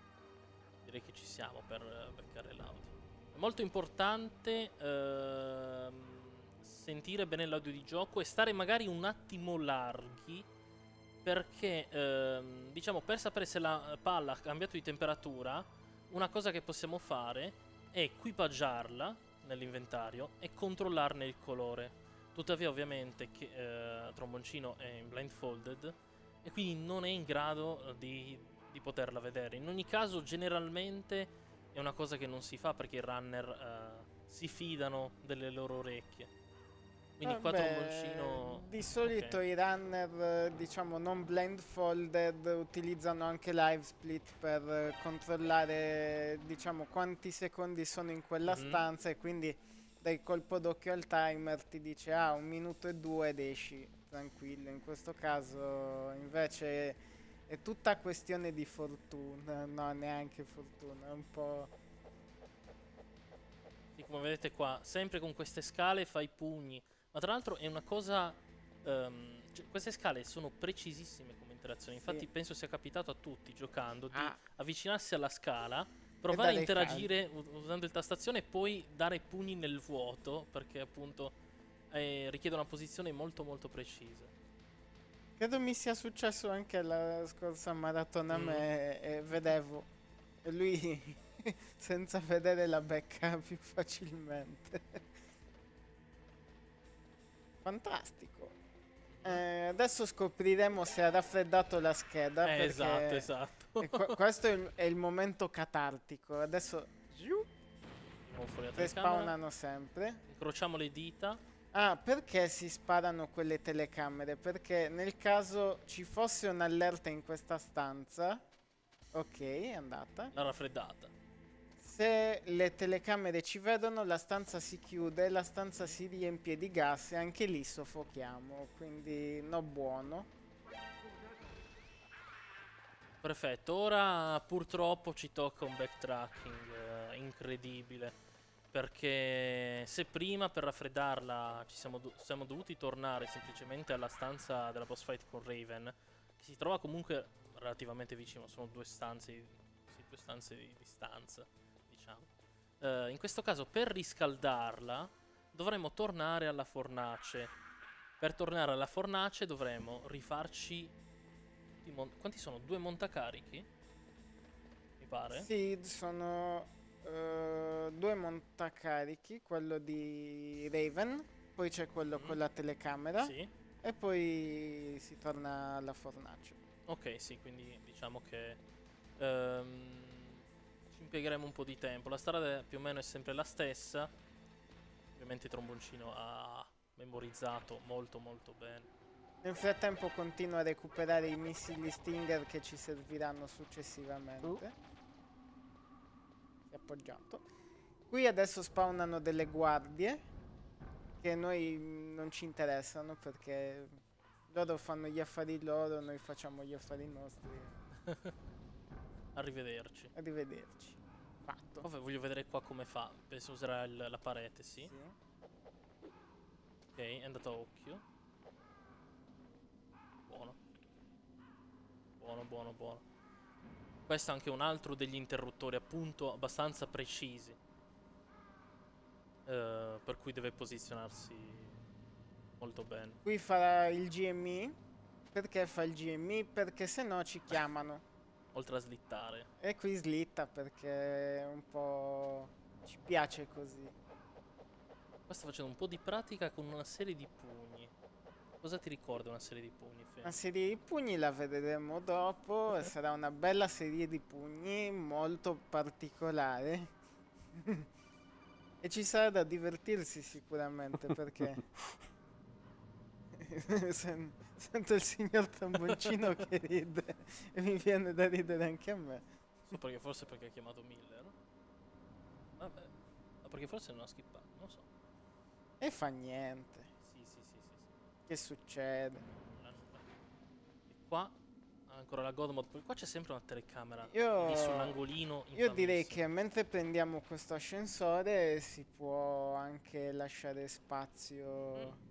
Direi che ci siamo per eh, beccare l'audio. È molto importante ehm, sentire bene l'audio di gioco e stare magari un attimo larghi, perché ehm, diciamo, per sapere se la palla ha cambiato di temperatura, una cosa che possiamo fare è equipaggiarla nell'inventario e controllarne il colore. Tuttavia ovviamente che, eh, Tromboncino è in blindfolded e quindi non è in grado eh, di, di poterla vedere. In ogni caso generalmente è una cosa che non si fa perché i runner eh, si fidano delle loro orecchie. Quindi qua Vabbè, Tromboncino... di solito ok. i runner, eh, diciamo non blindfolded, utilizzano anche live split per eh, controllare, diciamo, quanti secondi sono in quella Mhm. stanza, e quindi dai colpo d'occhio al timer ti dice ah, un minuto e due ed esci tranquillo. In questo caso invece è tutta questione di fortuna, no, neanche fortuna, è un po'... Sì, come vedete qua, sempre con queste scale fai pugni. Ma tra l'altro è una cosa... ehm, cioè, queste scale sono precisissime come interazioni. Sì. Infatti penso sia capitato a tutti giocando di Ah, avvicinarsi alla scala, provare a dare interagire u- usando il tastazione e poi dare pugni nel vuoto, perché appunto eh, richiede una posizione molto molto precisa. credo mi sia successo anche la scorsa maratona a Mm. me, e vedevo, e lui senza vedere la becca più facilmente. Fantastico. Eh, adesso scopriremo se ha raffreddato la scheda, Eh, perché esatto, esatto. e que- questo è il, è il momento catartico. Adesso giù, Andiamo fuori la telecamera. respawnano sempre. Incrociamo le dita. Ah, perché si sparano quelle telecamere? Perché nel caso ci fosse un'allerta in questa stanza, ok, è andata. La raffreddata. Se le telecamere ci vedono, la stanza si chiude, la stanza si riempie di gas e anche lì soffochiamo, quindi no buono. Perfetto, ora purtroppo ci tocca un backtracking eh, incredibile. Perché se prima per raffreddarla ci siamo, do- siamo dovuti tornare semplicemente alla stanza della boss fight con Raven, che si trova comunque relativamente vicino, sono due stanze, di- sì, due stanze di distanza, diciamo. Eh, in questo caso per riscaldarla dovremmo tornare alla fornace. Per tornare alla fornace dovremo rifarci... tutti i mon- quanti sono? Due montacarichi? Mi pare? Sì, sono eh, due montacarichi, quello di Raven, poi c'è quello Mm. con la telecamera Sì. e poi si torna alla fornace. Ok, sì, quindi diciamo che ehm, ci impiegheremo un po' di tempo. La strada più o meno è sempre la stessa. Ovviamente Tromboncino ha memorizzato molto molto bene. Nel frattempo continuo a recuperare i missili Stinger che ci serviranno successivamente. Si è appoggiato. Qui adesso spawnano delle guardie che noi mm, non ci interessano, perché loro fanno gli affari loro, noi facciamo gli affari nostri. Arrivederci. Arrivederci. Fatto. Poi voglio vedere qua come fa. Penso userà il- la parete, sì. Sì. Ok, è andato a occhio. Buono. Buono, buono, buono. Questo è anche un altro degli interruttori, appunto, abbastanza precisi. Eh, per cui deve posizionarsi molto bene. Qui farà il G M I. Perché fa il G M I? Perché se no ci chiamano. Oltre a slittare. E qui slitta perché un po' ci piace così. Qua sta facendo un po' di pratica con una serie di pugni. Cosa ti ricorda una serie di pugni, Fe? La serie di pugni la vedremo dopo. E sarà una bella serie di pugni molto particolare. E ci sarà da divertirsi sicuramente perché sen- sento il signor Tromboncino che ride e mi viene da ridere anche a me. So perché, forse perché ha chiamato Miller. Vabbè. Ma perché forse non ha skippato, non so. E fa niente. Sì, sì, sì, sì, sì. Che succede? Nulla, nulla. E qua ancora la God Mode. Qua c'è sempre una telecamera Io- lì sull'angolino. Io direi infamissimo. che mentre prendiamo questo ascensore si può anche lasciare spazio.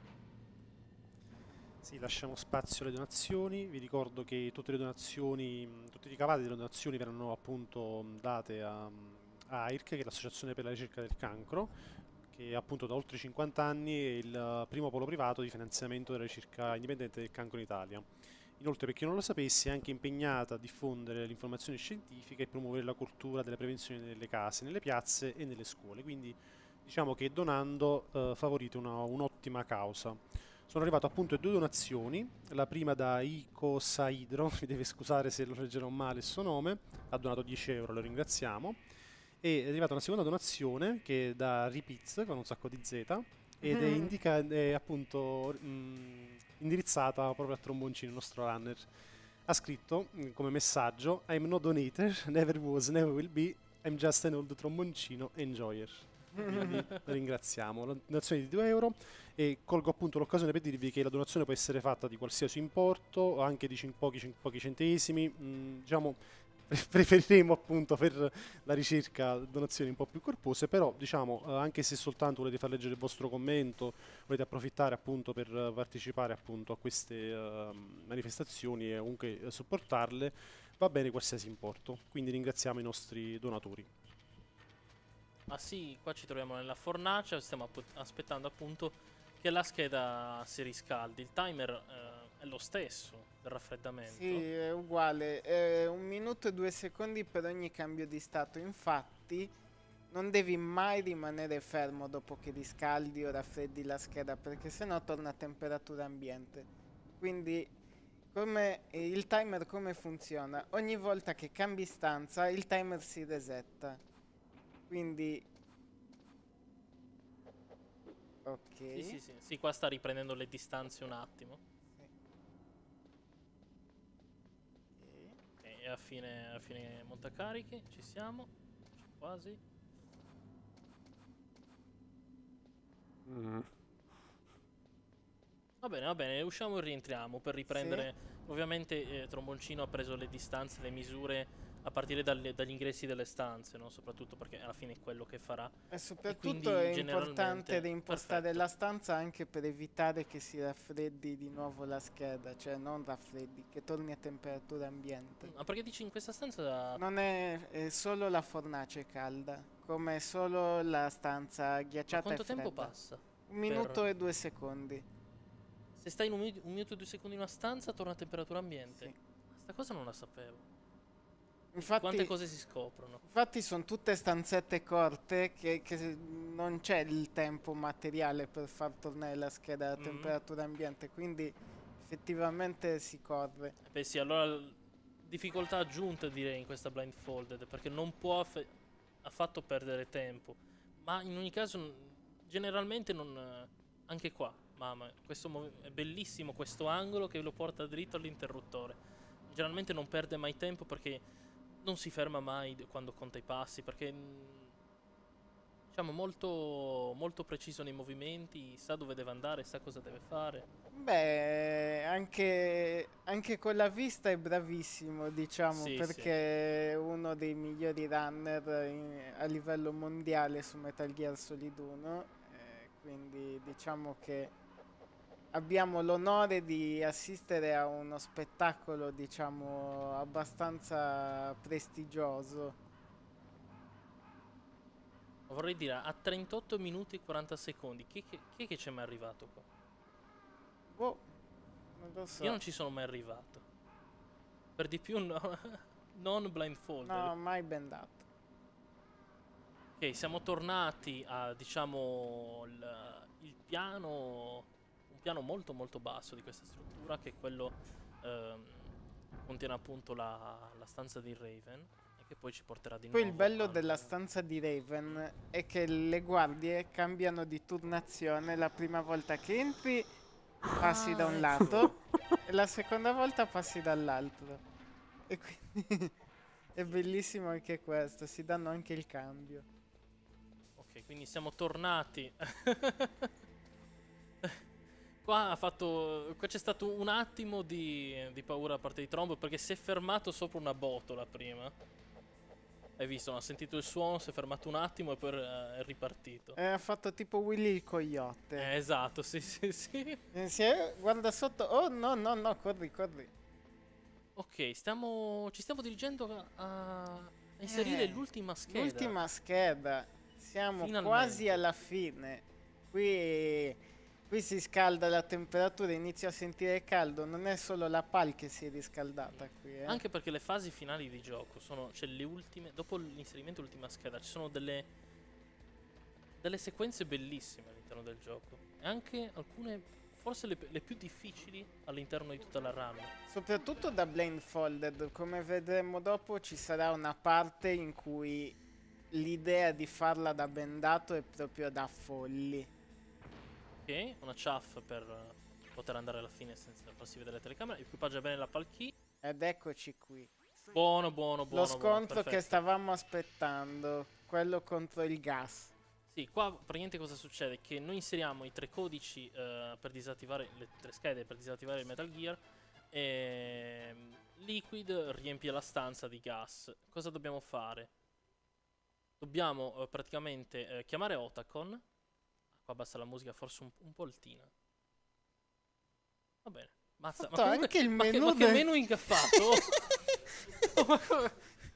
Sì, lasciamo spazio alle donazioni. Vi ricordo che tutte le donazioni, mh, tutti i ricavati delle donazioni verranno appunto mh, date a, a A I R C, che è l'Associazione per la ricerca del cancro, che appunto da oltre cinquanta anni è il eh, primo polo privato di finanziamento della ricerca indipendente del cancro in Italia. Inoltre, per chi non lo sapesse, è anche impegnata a diffondere l'informazione scientifica e promuovere la cultura della prevenzione nelle case, nelle piazze e nelle scuole. Quindi diciamo che donando eh, favorite una- un'ottima causa. Sono arrivato appunto a due donazioni, la prima da Ico Saidro, mi deve scusare se lo leggerò male il suo nome, ha donato dieci euro, lo ringraziamo, e è arrivata una seconda donazione che è da Repeats con un sacco di Z ed è, indica, è appunto mh, indirizzata proprio a Tromboncino, il nostro runner. Ha scritto mh, come messaggio: I'm no donator, never was, never will be, I'm just an old Tromboncino enjoyer. Quindi ringraziamo. La donazione di due euro, e colgo appunto l'occasione per dirvi che la donazione può essere fatta di qualsiasi importo, anche di cin- pochi, cin- pochi centesimi. Mm, diciamo pre- preferiremo appunto per la ricerca donazioni un po' più corpose, però diciamo eh, anche se soltanto volete far leggere il vostro commento, volete approfittare appunto per eh, partecipare appunto a queste eh, manifestazioni e comunque eh, supportarle, va bene qualsiasi importo. Quindi ringraziamo i nostri donatori. Ah sì, qua ci troviamo nella fornace, stiamo app- aspettando appunto che la scheda si riscaldi. Il timer eh, è lo stesso del raffreddamento. Sì, è uguale. È un minuto e due secondi per ogni cambio di stato. Infatti, non devi mai rimanere fermo dopo che riscaldi o raffreddi la scheda, perché sennò torna a temperatura ambiente. Quindi, come il timer come funziona? Ogni volta che cambi stanza, il timer si resetta. Quindi, ok. Sì, sì, sì, sì, qua sta riprendendo le distanze un attimo. Ok. Ok, è a fine, a fine montacarichi, ci siamo, quasi. Mm. Va bene, va bene, usciamo e rientriamo per riprendere. Ovviamente eh, Tromboncino ha preso le distanze, le misure a partire dalle- dagli ingressi delle stanze, no? Soprattutto perché alla fine è quello che farà. E soprattutto quindi è generalmente- importante reimpostare perfetto. la stanza anche per evitare che si raffreddi di nuovo la scheda, cioè non raffreddi, che torni a temperatura ambiente. Ma perché dici in questa stanza... Non è, è solo la fornace calda, come solo la stanza Ma ghiacciata quanto e tempo fredda. passa? Un minuto per- e due secondi. Se stai in un, mi- un minuto e due secondi in una stanza, torna a temperatura ambiente. Sì. Questa cosa non la sapevo. Infatti, Quante cose si scoprono? infatti sono tutte stanzette corte che, che se- non c'è il tempo materiale per far tornare la scheda a Mm. temperatura ambiente, quindi effettivamente si corre. Beh sì, allora l- difficoltà aggiunta direi in questa blindfolded, perché non può affe- affatto perdere tempo. Ma in ogni caso, n- generalmente non... eh, anche qua, mamma, questo mov- è bellissimo questo angolo che lo porta dritto all'interruttore. Generalmente non perde mai tempo perché non si ferma mai d- quando conta i passi, perché mm, diciamo, molto, molto preciso nei movimenti, sa dove deve andare, sa cosa deve fare. Beh, anche, anche con la vista è bravissimo, diciamo, Sì, sì. perché è uno dei migliori runner in- a livello mondiale su Metal Gear Solid uno, eh, quindi diciamo che abbiamo l'onore di assistere a uno spettacolo, diciamo, abbastanza prestigioso. Vorrei dire, a trentotto minuti e quaranta secondi, chi, chi, chi è che c'è mai arrivato qua? Boh, non lo so. Io non ci sono mai arrivato. Per di più no, non blindfolded. No, mai bendato. Ok, siamo tornati a, diciamo, il, il piano, un piano molto molto basso di questa struttura, che è quello ehm, contiene appunto la, la stanza di Raven, e che poi ci porterà di Poi nuovo il bello al- della stanza di Raven è che le guardie cambiano di turnazione. La prima volta che entri passi da un Ah, lato e la seconda volta passi dall'altro. E quindi è bellissimo anche questo, si danno anche il cambio. Ok, quindi siamo tornati. Qua ha fatto. Qua c'è stato un attimo di, di paura da parte di Trombo, perché si è fermato sopra una botola prima. Hai visto? Ha sentito il suono, si è fermato un attimo e poi eh, è ripartito. E ha fatto tipo Willy il coyote. Eh, esatto, sì, sì, sì. E si è- guarda sotto, oh no, no, no, corri, corri. Ok, stiamo. Ci stiamo dirigendo a, a inserire Eh, l'ultima scheda. L'ultima scheda, siamo Finalmente. quasi alla fine. Qui, qui si scalda la temperatura, inizio a sentire caldo. Non è solo la pal che si è riscaldata qui. Eh. Anche perché le fasi finali di gioco sono. Cioè, le ultime. Dopo l'inserimento dell'ultima scheda, ci sono delle. delle sequenze bellissime all'interno del gioco. E anche alcune. Forse le, le più difficili all'interno di tutta la run. Soprattutto da blindfolded, come vedremo dopo ci sarà una parte in cui l'idea di farla da bendato è proprio da folli. Ok, una chaff per eh, poter andare alla fine senza farsi vedere la telecamera. Equipaggia bene la palchi. Ed eccoci qui. Buono, buono, buono. Lo scontro buono, che perfetto. stavamo aspettando, quello contro il gas. Sì, qua praticamente cosa succede? Che noi inseriamo i tre codici eh, per disattivare le tre schede per disattivare il Metal Gear. E Liquid riempie la stanza di gas. Cosa dobbiamo fare? Dobbiamo eh, praticamente eh, chiamare Otacon. Qua basta la musica, forse un, un po' altina. Va bene. Mazza, Fatto anche il ma che, menù ma che del- menu ingaffato! Oh, ma come-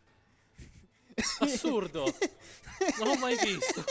Assurdo! Non l'ho mai visto.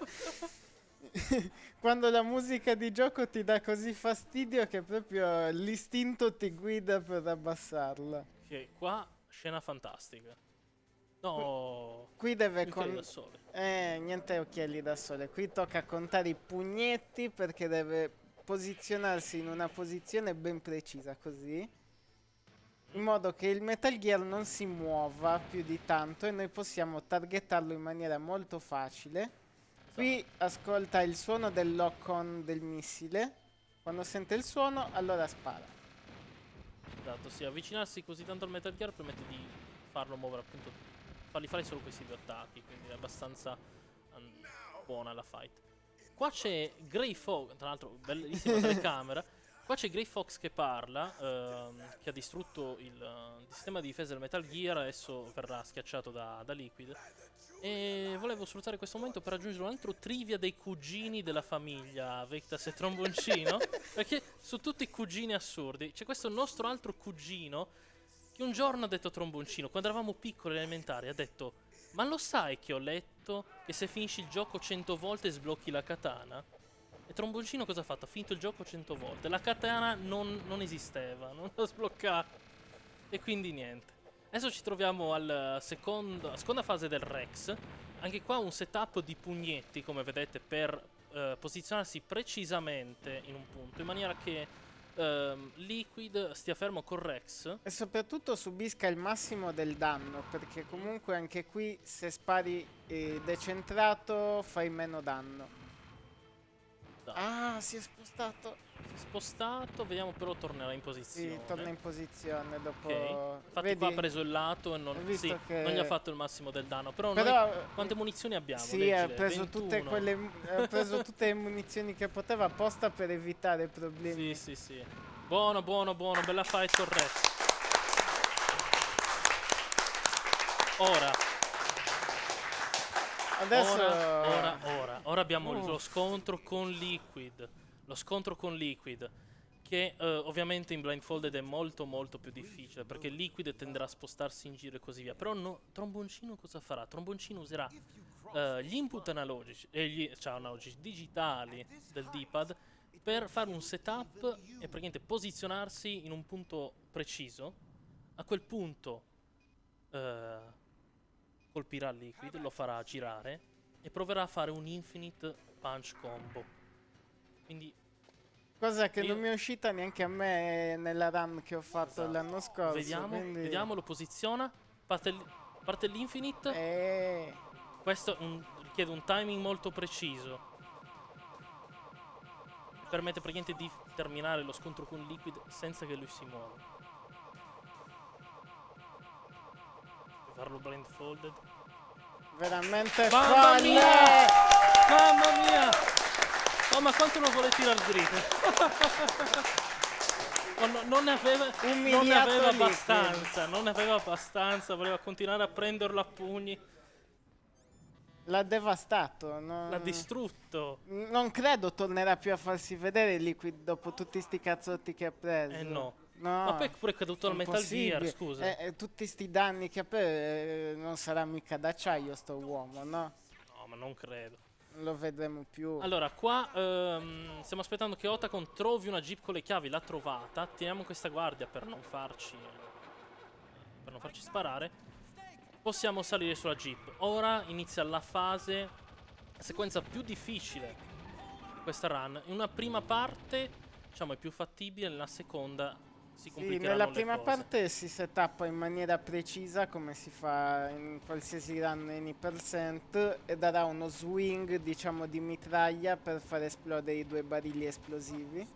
Quando la musica di gioco ti dà così fastidio che proprio l'istinto ti guida per abbassarla. Ok, qua scena fantastica. No, Qui deve occhiali con... da sole. Eh, niente occhiali da sole. Qui tocca contare i pugnetti perché deve posizionarsi in una posizione ben precisa, così. In modo che il Metal Gear non si muova più di tanto e noi possiamo targettarlo in maniera molto facile. Qui ascolta il suono del lock-on del missile. Quando sente il suono, allora spara. Esatto, sì, avvicinarsi così tanto al Metal Gear permette di farlo muovere, appunto, fargli fare solo questi due attacchi, quindi è abbastanza um, buona la fight. Qua c'è Grey Fox, tra l'altro bellissima telecamera. Qua c'è Grey Fox che parla, ehm, che ha distrutto il, uh, il sistema di difesa del Metal Gear, adesso verrà schiacciato da, da Liquid. E volevo sfruttare questo momento per aggiungere un altro trivia dei cugini della famiglia Vectas e Tromboncino, perché sono tutti cugini assurdi. C'è questo nostro altro cugino che un giorno ha detto a Tromboncino, quando eravamo piccoli elementari, ha detto: ma lo sai che ho letto che se finisci il gioco cento volte sblocchi la katana? E Tromboncino cosa ha fatto? Ha finito il gioco cento volte. La katana non, non esisteva, non l'ha sbloccata. E quindi niente. Adesso ci troviamo alla seconda, seconda fase del Rex. Anche qua un setup di pugnetti, come vedete, per eh, posizionarsi precisamente in un punto, in maniera che ehm, Liquid stia fermo col Rex. E soprattutto subisca il massimo del danno, perché comunque anche qui se spari eh, decentrato fai meno danno. Dai. Ah, Ah, si è spostato. Si è spostato, vediamo però tornerà in posizione. Sì, torna in posizione dopo. Ok. Infatti Vedi? qua ha preso il lato e non, Hai visto sì, che- non gli ha fatto il massimo del danno. Però, Però, noi quante munizioni abbiamo? Sì, ha Leggile, preso, tutte ventuno. quelle, ha preso tutte le munizioni che poteva apposta per evitare problemi. Sì, sì, sì. Buono, buono, buono. Bella fight corretta. Ora, Adesso ora, ora, ora. Ora abbiamo Uh. lo scontro con Liquid. Lo scontro con Liquid. Che eh, ovviamente in blindfolded è molto molto più difficile. Perché Liquid tenderà a spostarsi in giro e così via. Però no, Tromboncino cosa farà? Tromboncino userà eh, gli input analogici, e gli, cioè analogici digitali del D-pad per fare un setup e praticamente posizionarsi in un punto preciso. A quel punto eh, colpirà il Liquid, lo farà girare e proverà a fare un infinite punch combo. Quindi cosa che io- non mi è uscita neanche a me nella run che ho fatto Esatto. l'anno scorso. vediamo, quindi- vediamo, lo posiziona, parte, l- parte l'infinite. Eh, Questo un- richiede un timing molto preciso. E permette praticamente di terminare lo scontro con Liquid senza che lui si muova. Farlo blindfolded. veramente Mamma folle! mia! Mamma mia! Oh, ma quanto non vuole tirare il grito? Oh, no, non ne aveva, non ne Umiliato aveva Liquid. abbastanza, non ne aveva abbastanza, voleva continuare a prenderlo a pugni. L'ha devastato. Non... L'ha distrutto. Non credo tornerà più a farsi vedere Liquid dopo tutti sti cazzotti che ha preso. Eh no. No, Ma poi è pure caduto al Metal Gear, impossibile. scusa. Eh, eh, tutti sti danni che ha preso, eh, non sarà mica d'acciaio sto uomo, no? No, ma non credo. Non lo vedremo più. Allora, qua ehm, stiamo aspettando che Otacon trovi una jeep con le chiavi, l'ha trovata. Teniamo questa guardia per non farci per non farci sparare. Possiamo salire sulla jeep. Ora inizia la fase, la sequenza più difficile di questa run. In una prima parte, diciamo, è più fattibile, nella seconda si Sì, complicheranno nella le prima cose. parte si setappa in maniera precisa come si fa in qualsiasi run any percent e darà uno swing, diciamo, di mitraglia per far esplodere i due barili esplosivi.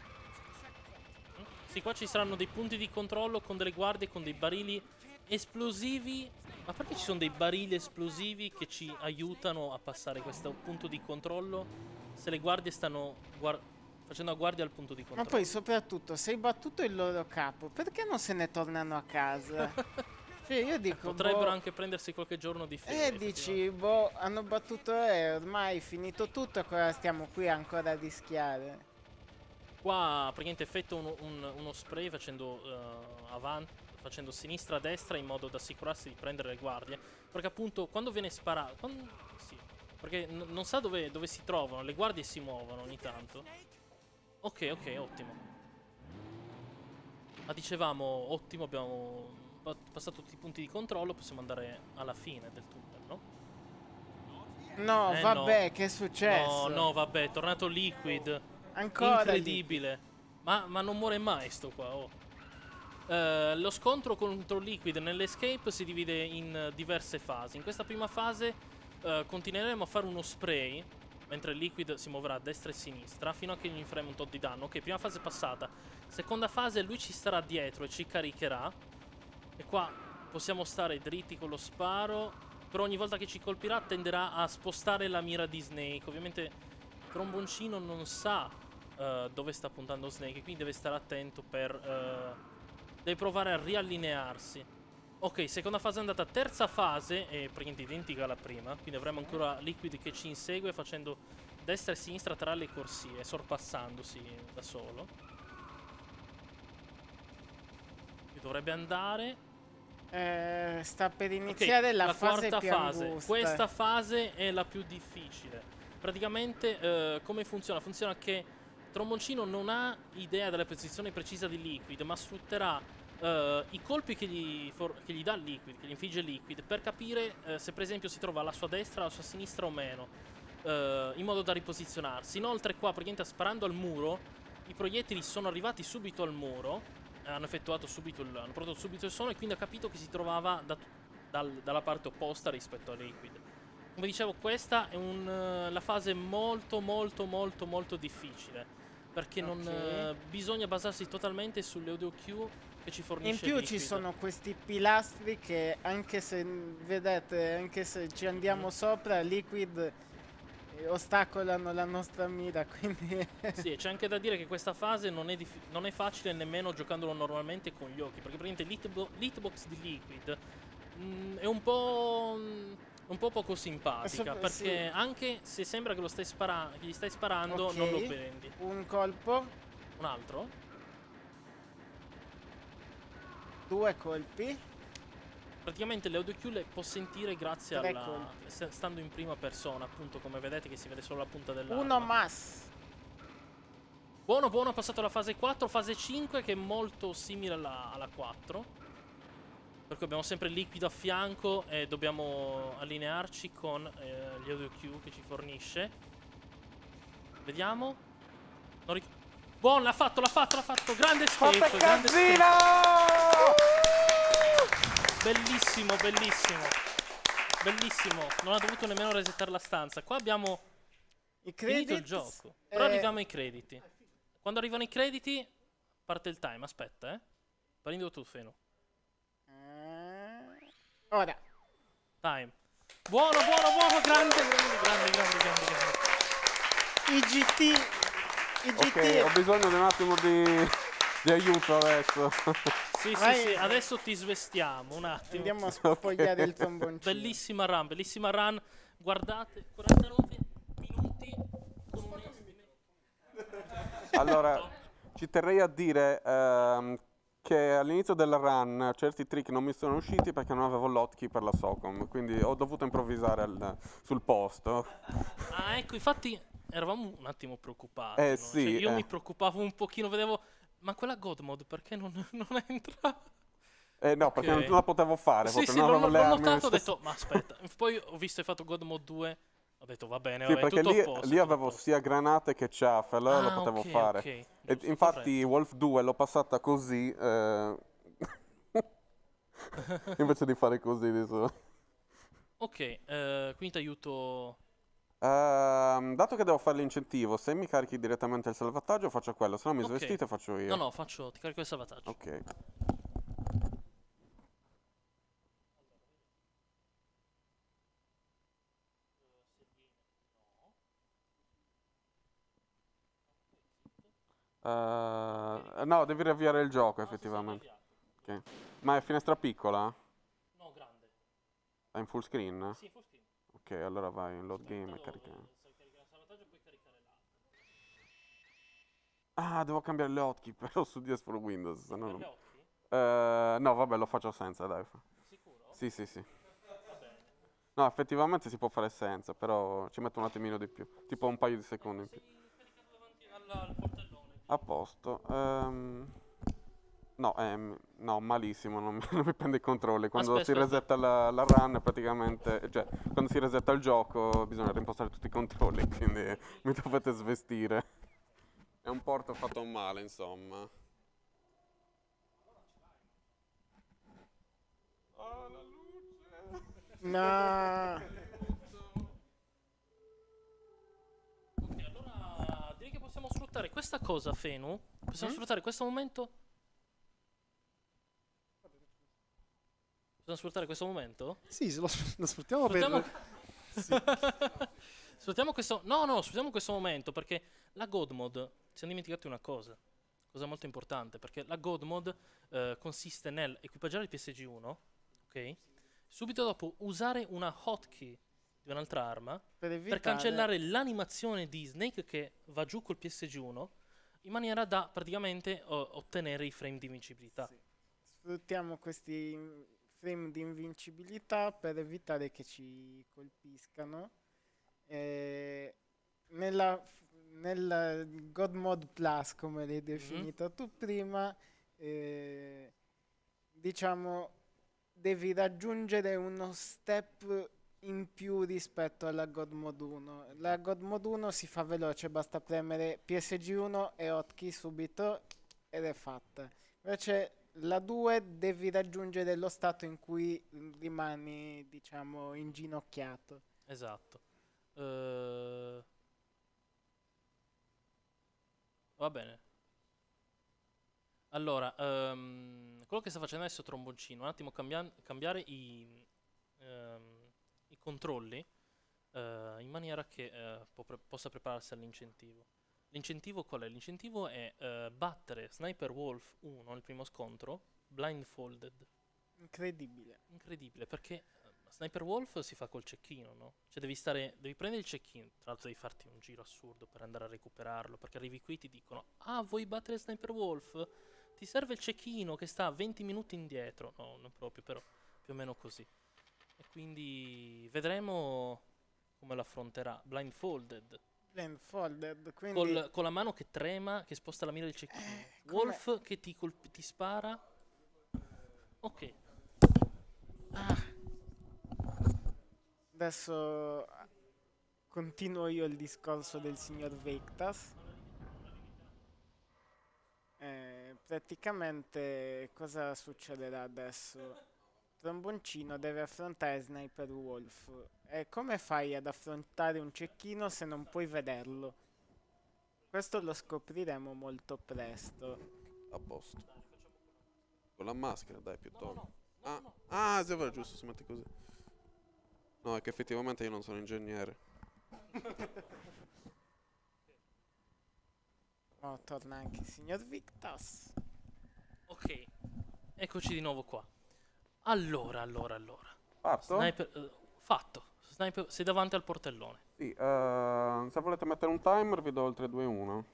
Sì, qua ci saranno dei punti di controllo con delle guardie con dei barili esplosivi. Ma perché ci sono dei barili esplosivi che ci aiutano a passare questo punto di controllo se le guardie stanno guar- facendo a guardia al punto di Ma controllo? poi soprattutto se hai battuto il loro capo, perché non se ne tornano a casa? Cioè io dico, Potrebbero boh, anche prendersi qualche giorno di ferie. eh dici, boh, hanno battuto e ormai è finito tutto e ancora stiamo qui ancora a rischiare. Qua praticamente effettua uno, un- uno spray facendo eh, avanti, facendo sinistra a destra in modo da assicurarsi di prendere le guardie. Perché appunto quando viene sparato, quando- sì, perché n- non sa dove, dove si trovano, le guardie si muovono ogni tanto. Ok, ok, ottimo. Ma dicevamo, ottimo, abbiamo pa- passato tutti i punti di controllo, possiamo andare alla fine del tunnel, no? No, Eh, vabbè, no. che è successo? No, no, vabbè, è tornato Liquid. Ancora Incredibile. Ma, ma non muore mai sto qua, oh. Eh, lo scontro contro Liquid nell'escape si divide in eh, diverse fasi. In questa prima fase eh, continueremo a fare uno spray mentre Liquid si muoverà a destra e a sinistra fino a che gli faremo un tot di danno. Ok, prima fase passata. Seconda fase lui ci starà dietro e ci caricherà. E qua possiamo stare dritti con lo sparo. Però ogni volta che ci colpirà tenderà a spostare la mira di Snake. Ovviamente Tromboncino non sa eh, dove sta puntando Snake, quindi deve stare attento per... eh, deve provare a riallinearsi. Ok, seconda fase è andata. Terza fase è praticamente identica alla prima. Quindi avremo ancora Liquid che ci insegue facendo destra e sinistra tra le corsie, sorpassandosi da solo. Qui dovrebbe andare. Eh, sta per iniziare Ok, la, la fase quarta più fase. angusta. Questa fase è la più difficile. Praticamente eh, come funziona? Funziona che Tromboncino non ha idea della posizione precisa di Liquid, ma sfrutterà eh, i colpi che gli, for- che gli dà Liquid, che gli infligge Liquid, per capire eh, se per esempio si trova alla sua destra, alla sua sinistra o meno, eh, in modo da riposizionarsi. Inoltre qua praticamente sparando al muro, i proiettili sono arrivati subito al muro, hanno effettuato subito il, hanno prodotto subito il suono e quindi ha capito che si trovava da, dal- dalla parte opposta rispetto a Liquid. come dicevo, questa è un, eh, la fase molto molto molto molto difficile, perché non Ok. eh, bisogna basarsi totalmente sull'audio queue che ci fornisce In più ci Liquid. sono questi pilastri che anche se mm, vedete, anche se ci andiamo Mhm. sopra, Liquid eh, ostacolano la nostra mira, quindi Sì, e c'è anche da dire che questa fase non è, dif- non è facile nemmeno giocandolo normalmente con gli occhi, perché praticamente l'hitbo- l'hitbox di Liquid mm, è un po', mm, un po' poco simpatica, sop- perché sì. anche se sembra che, lo stai spara- che gli stai sparando, non lo Ok. prendi. Un colpo, Un altro? due colpi, Praticamente le audio cue le può sentire grazie tre alla... colpi. st- stando in prima persona, appunto, come vedete che si vede solo la punta dell'arma. Uno mass. Buono, buono, ha passato la fase quattro, fase cinque che è molto simile alla, alla quattro. Per cui abbiamo sempre il liquido a fianco e dobbiamo allinearci con eh, gli audio cue che ci fornisce. Vediamo. Non ric- Buono, l'ha fatto, l'ha fatto, l'ha fatto. Grande escape, Forte grande escape. casino! Bellissimo, bellissimo. Bellissimo. Non ha dovuto nemmeno resettare la stanza. Qua abbiamo I finito il credits, gioco. Però eh, arriviamo ai crediti. Quando arrivano i crediti, parte il time. Aspetta, eh. Prendi tu, Feno. eh, ora, Time. Buono, buono, buono. Grande, grande, grande, grande, grande. grande. I G T, i G T, Ok, ho bisogno di un attimo di, di aiuto adesso. Sì, sì, Vai. sì. Adesso ti svestiamo un attimo. andiamo a spogliare il tromboncino. Bellissima run, bellissima run. Guardate, quarantanove minuti con un estimate. Allora, ci terrei a dire ehm, che all'inizio della run certi trick non mi sono usciti perché non avevo l'hotkey per la Socom, quindi ho dovuto improvvisare al- sul posto. Ah, ecco, infatti eravamo un attimo preoccupati. Eh no? sì, Cioè, io eh. mi preoccupavo un pochino, vedevo. Ma quella God Mode perché non, non entra? Eh no, perché Ok. non la potevo fare, Sì, proprio sì, non l'ho, avevo le l'ho armi notato, ho necessarie. detto, ma aspetta. Poi ho visto hai fatto God Mode due, ho detto, va bene, Sì, va bene, perché tutto lì, a posto. lì tutto a avevo posto. sia granate che ciaffe, allora lo Ah, potevo ok, fare. ok, E giusto, infatti corretto. Wolf due l'ho passata così, eh, invece di fare così di solito. Ok, eh, quindi ti aiuto. Ehm, dato che devo fare l'incentivo, se mi carichi direttamente il salvataggio faccio quello, se no mi Ok. svestite faccio io. No, no, faccio, ti carico il salvataggio. Ok. Eh, no, devi riavviare il gioco effettivamente. Ok. Ma è finestra piccola? No, grande. È in full screen? Sì, full screen. Ok, allora vai in load game e Tanto carica. sai caricare il salvataggio e poi caricare l'altro. Ah, devo cambiare le hotkey però su D S for Windows, se no Per non- gli occhi? Eh, no, vabbè, lo faccio senza, dai. Sicuro? Sì, sì, sì. Va bene. No, effettivamente si può fare senza, però ci metto un attimino di più, tipo un paio di secondi in più. Sei caricato davanti al, al portellone. A posto. Ehm, no, ehm, no, malissimo, non mi, non mi prende i controlli. Quando Aspetta, si aspetta. resetta la, la run, praticamente, cioè, quando si resetta il gioco, bisogna reimpostare tutti i controlli, quindi mi dovete svestire. È un porto fatto male, insomma. Oh, la luce! No, Ok, allora direi che possiamo sfruttare questa cosa, Fenu. Possiamo Mm? sfruttare questo momento. Possiamo sfruttare questo momento? Sì, se lo, lo sfruttiamo Sfruttiamo... per... sfruttiamo questo... No, no, sfruttiamo questo momento perché la God Mode... Ci siamo dimenticati una cosa. Cosa molto importante, perché la God Mode eh, consiste nell'equipaggiare il P S G uno, ok? Subito dopo usare una hotkey di un'altra arma per per evitare. cancellare l'animazione di Snake che va giù col P S G uno in maniera da praticamente o- ottenere i frame di invincibilità. Sì. Sfruttiamo questi in- frame di invincibilità per evitare che ci colpiscano. Eh, nella, nella God Mode Plus, come l'hai definito tu prima, eh, diciamo, devi raggiungere uno step in più rispetto alla God Mode uno. La God Mode uno si fa veloce, basta premere P S G uno e hotkey subito ed è fatta. Invece la due devi raggiungere lo stato in cui rimani, diciamo, inginocchiato. Esatto. Eh, va bene. Allora, ehm, quello che sta facendo adesso Tromboncino, un attimo cambia- cambiare i, ehm, i controlli eh, in maniera che eh, po- pre- possa prepararsi all'incentivo. L'incentivo qual è? L'incentivo è eh, battere Sniper Wolf uno nel primo scontro, blindfolded. Incredibile. Incredibile, perché eh, Sniper Wolf si fa col cecchino, no? Cioè devi stare, devi prendere il cecchino, tra l'altro devi farti un giro assurdo per andare a recuperarlo, perché arrivi qui e ti dicono "Ah, vuoi battere Sniper Wolf? Ti serve il cecchino che sta venti minuti indietro". No, non proprio, però più o meno così. E quindi vedremo come lo affronterà, blindfolded, Blindfolded, quindi... col- con la mano che trema, che sposta la mira del cecchino. Eh, come- Wolf che ti, colp- ti spara. Ok. Ah. Adesso ah, continuo io il discorso del signor Victas. Eh, praticamente cosa succederà adesso? Tromboncino deve affrontare Sniper Wolf. E come fai ad affrontare un cecchino se non puoi vederlo? Questo lo scopriremo molto presto. A posto. Con la maschera, dai, piuttosto. Ah, ah, sì, è vero, giusto, si mette così. No, è che effettivamente io non sono ingegnere. Oh, torna anche il signor Victas. Ok, eccoci di nuovo qua. Allora, allora, allora. Fatto? Sniper, eh, fatto. Sniper, sei davanti al portellone. Sì, eh, se volete mettere un timer vi do il tre due uno.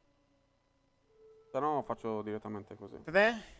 Se no faccio direttamente così. tre.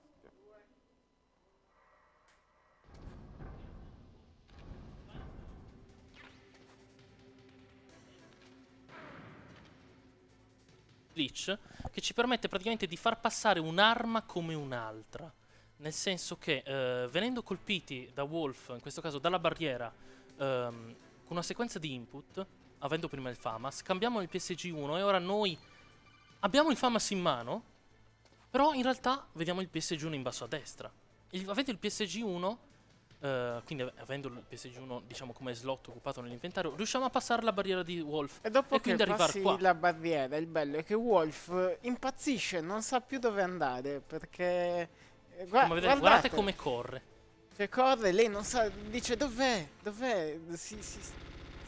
Glitch che ci permette praticamente di far passare un'arma come un'altra. Nel senso che eh, venendo colpiti da Wolf, in questo caso dalla barriera, ehm, con una sequenza di input, avendo prima il FAMAS, cambiamo il P S G uno e ora noi abbiamo il FAMAS in mano, però in realtà vediamo il P S G uno in basso a destra. Il, avete il P S G uno, eh, quindi av- avendo il P S G uno diciamo come slot occupato nell'inventario, riusciamo a passare la barriera di Wolf. E dopo E che quindi arrivare passi qua. la barriera, il bello è che Wolf eh, impazzisce, non sa più dove andare perché... eh, gua- Come vedete, guardate, guardate come corre. cioè corre, lei non sa, dice dov'è, dov'è, si, si, si,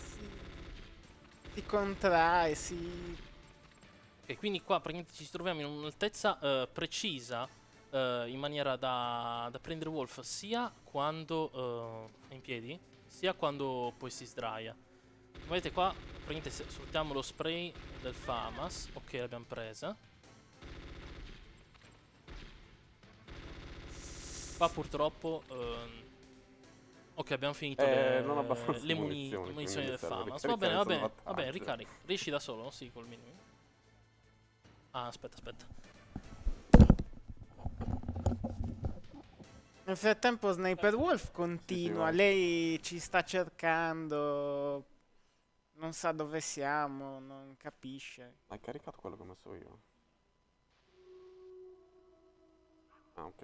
si contrae, si... Ok, quindi qua praticamente ci troviamo in un'altezza eh, precisa eh, in maniera da, da prendere Wolf sia quando eh, è in piedi, sia quando poi si sdraia. Come vedete qua, praticamente se- sfruttiamo lo spray del FAMAS. Ok, l'abbiamo presa. Qua purtroppo... ehm, ok, abbiamo finito Eh, le, non abbastanza le muni- munizioni, munizioni quindi del serve FAMAS. Va bene, ricaricare va il bene, va bene, salvataggio. ricarica. Riesci da solo? Sì, col minimo. Ah, aspetta, aspetta. Nel frattempo Sniper Wolf continua, vai. lei ci sta cercando, non sa dove siamo, non capisce. Hai caricato quello che ho messo io? Ah, ok.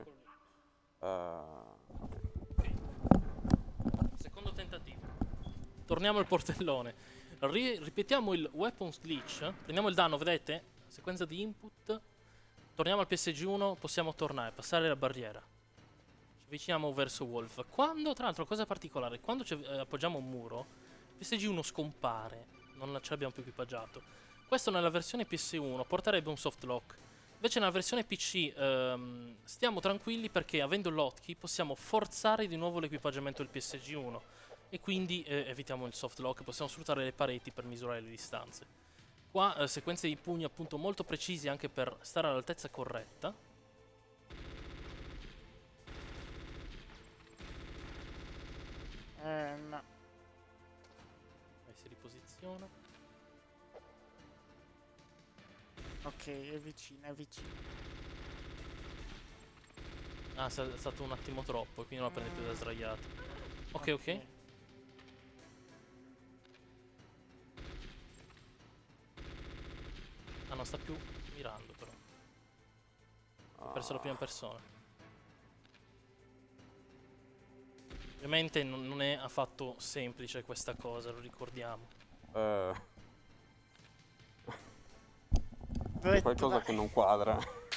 Eh, ok. Secondo tentativo. Torniamo al portellone. Ri- ripetiamo il weapons glitch. Prendiamo il danno, vedete? Sequenza di input. Torniamo al P S G uno. Possiamo tornare, passare la barriera. Ci avviciniamo verso Wolf. Quando, tra l'altro, cosa particolare, quando ci eh, appoggiamo a un muro, il P S G uno scompare. Non ce l'abbiamo più equipaggiato. Questo nella versione P S uno porterebbe un soft lock. Invece nella versione P C ehm, stiamo tranquilli perché avendo l'hotkey possiamo forzare di nuovo l'equipaggiamento del P S G uno e quindi eh, evitiamo il soft lock, possiamo sfruttare le pareti per misurare le distanze. Qua eh, sequenze di pugni appunto molto precisi anche per stare all'altezza corretta. Eh, no. E si riposiziona. Ok, è vicina, è vicina. Ah, è stato un attimo troppo, quindi non la prende più da sdraiata. Ok, ok. Ah, non sta più mirando però. Ha perso la prima persona. Ovviamente non, non è affatto semplice questa cosa, lo ricordiamo. Eh, c'è Detto, qualcosa dai. che non quadra.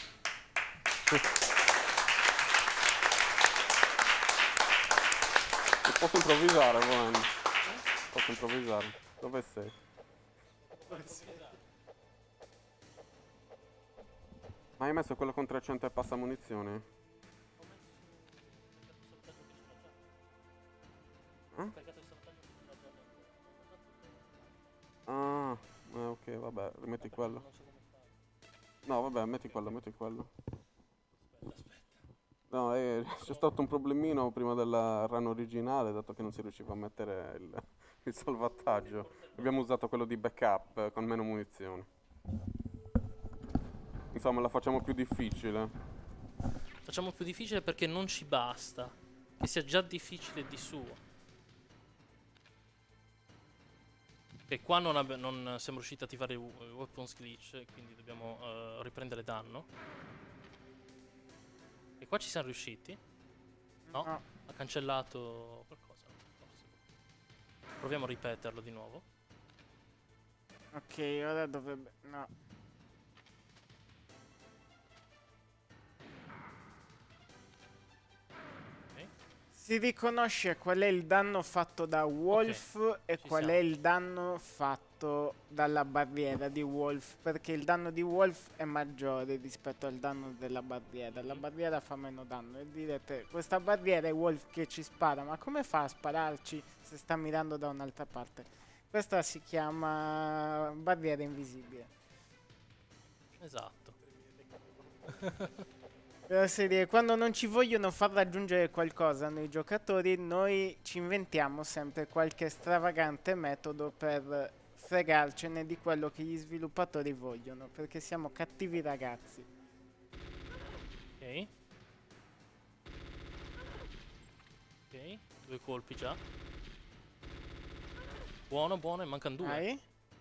Posso improvvisare, volendo. Posso improvvisare. Dove sei? Ma hai messo quello con trecento e passa munizioni? Eh? Ah, eh, ok, vabbè, rimetti quello. No, vabbè, metti quello, metti quello. No, eh, c'è stato un problemino prima della run originale, dato che non si riusciva a mettere il, il salvataggio. Abbiamo usato quello di backup eh, con meno munizioni. Insomma, la facciamo più difficile. Facciamo più difficile perché non ci basta. Che sia già difficile di suo. E qua non, abbi- non siamo riusciti a attivare il w- il weapons glitch, quindi dobbiamo eh, riprendere danno. E qua ci siamo riusciti. No, No. ha cancellato qualcosa. Forse. Proviamo a ripeterlo di nuovo. Ok, ora dovrebbe... No. Ok. Si riconosce qual è il danno fatto da Wolf e ci qual siamo. è il danno fatto dalla barriera di Wolf, perché il danno di Wolf è maggiore rispetto al danno della barriera. La Mhm. barriera fa meno danno e direte, questa barriera è Wolf che ci spara, ma come fa a spararci se sta mirando da un'altra parte? Questa si chiama barriera invisibile. Esatto. La serie, quando non ci vogliono far raggiungere qualcosa noi giocatori, noi ci inventiamo sempre qualche stravagante metodo per fregarcene di quello che gli sviluppatori vogliono, perché siamo cattivi ragazzi. Ok. Ok, due colpi già. Buono, buono, e mancano due. Vai.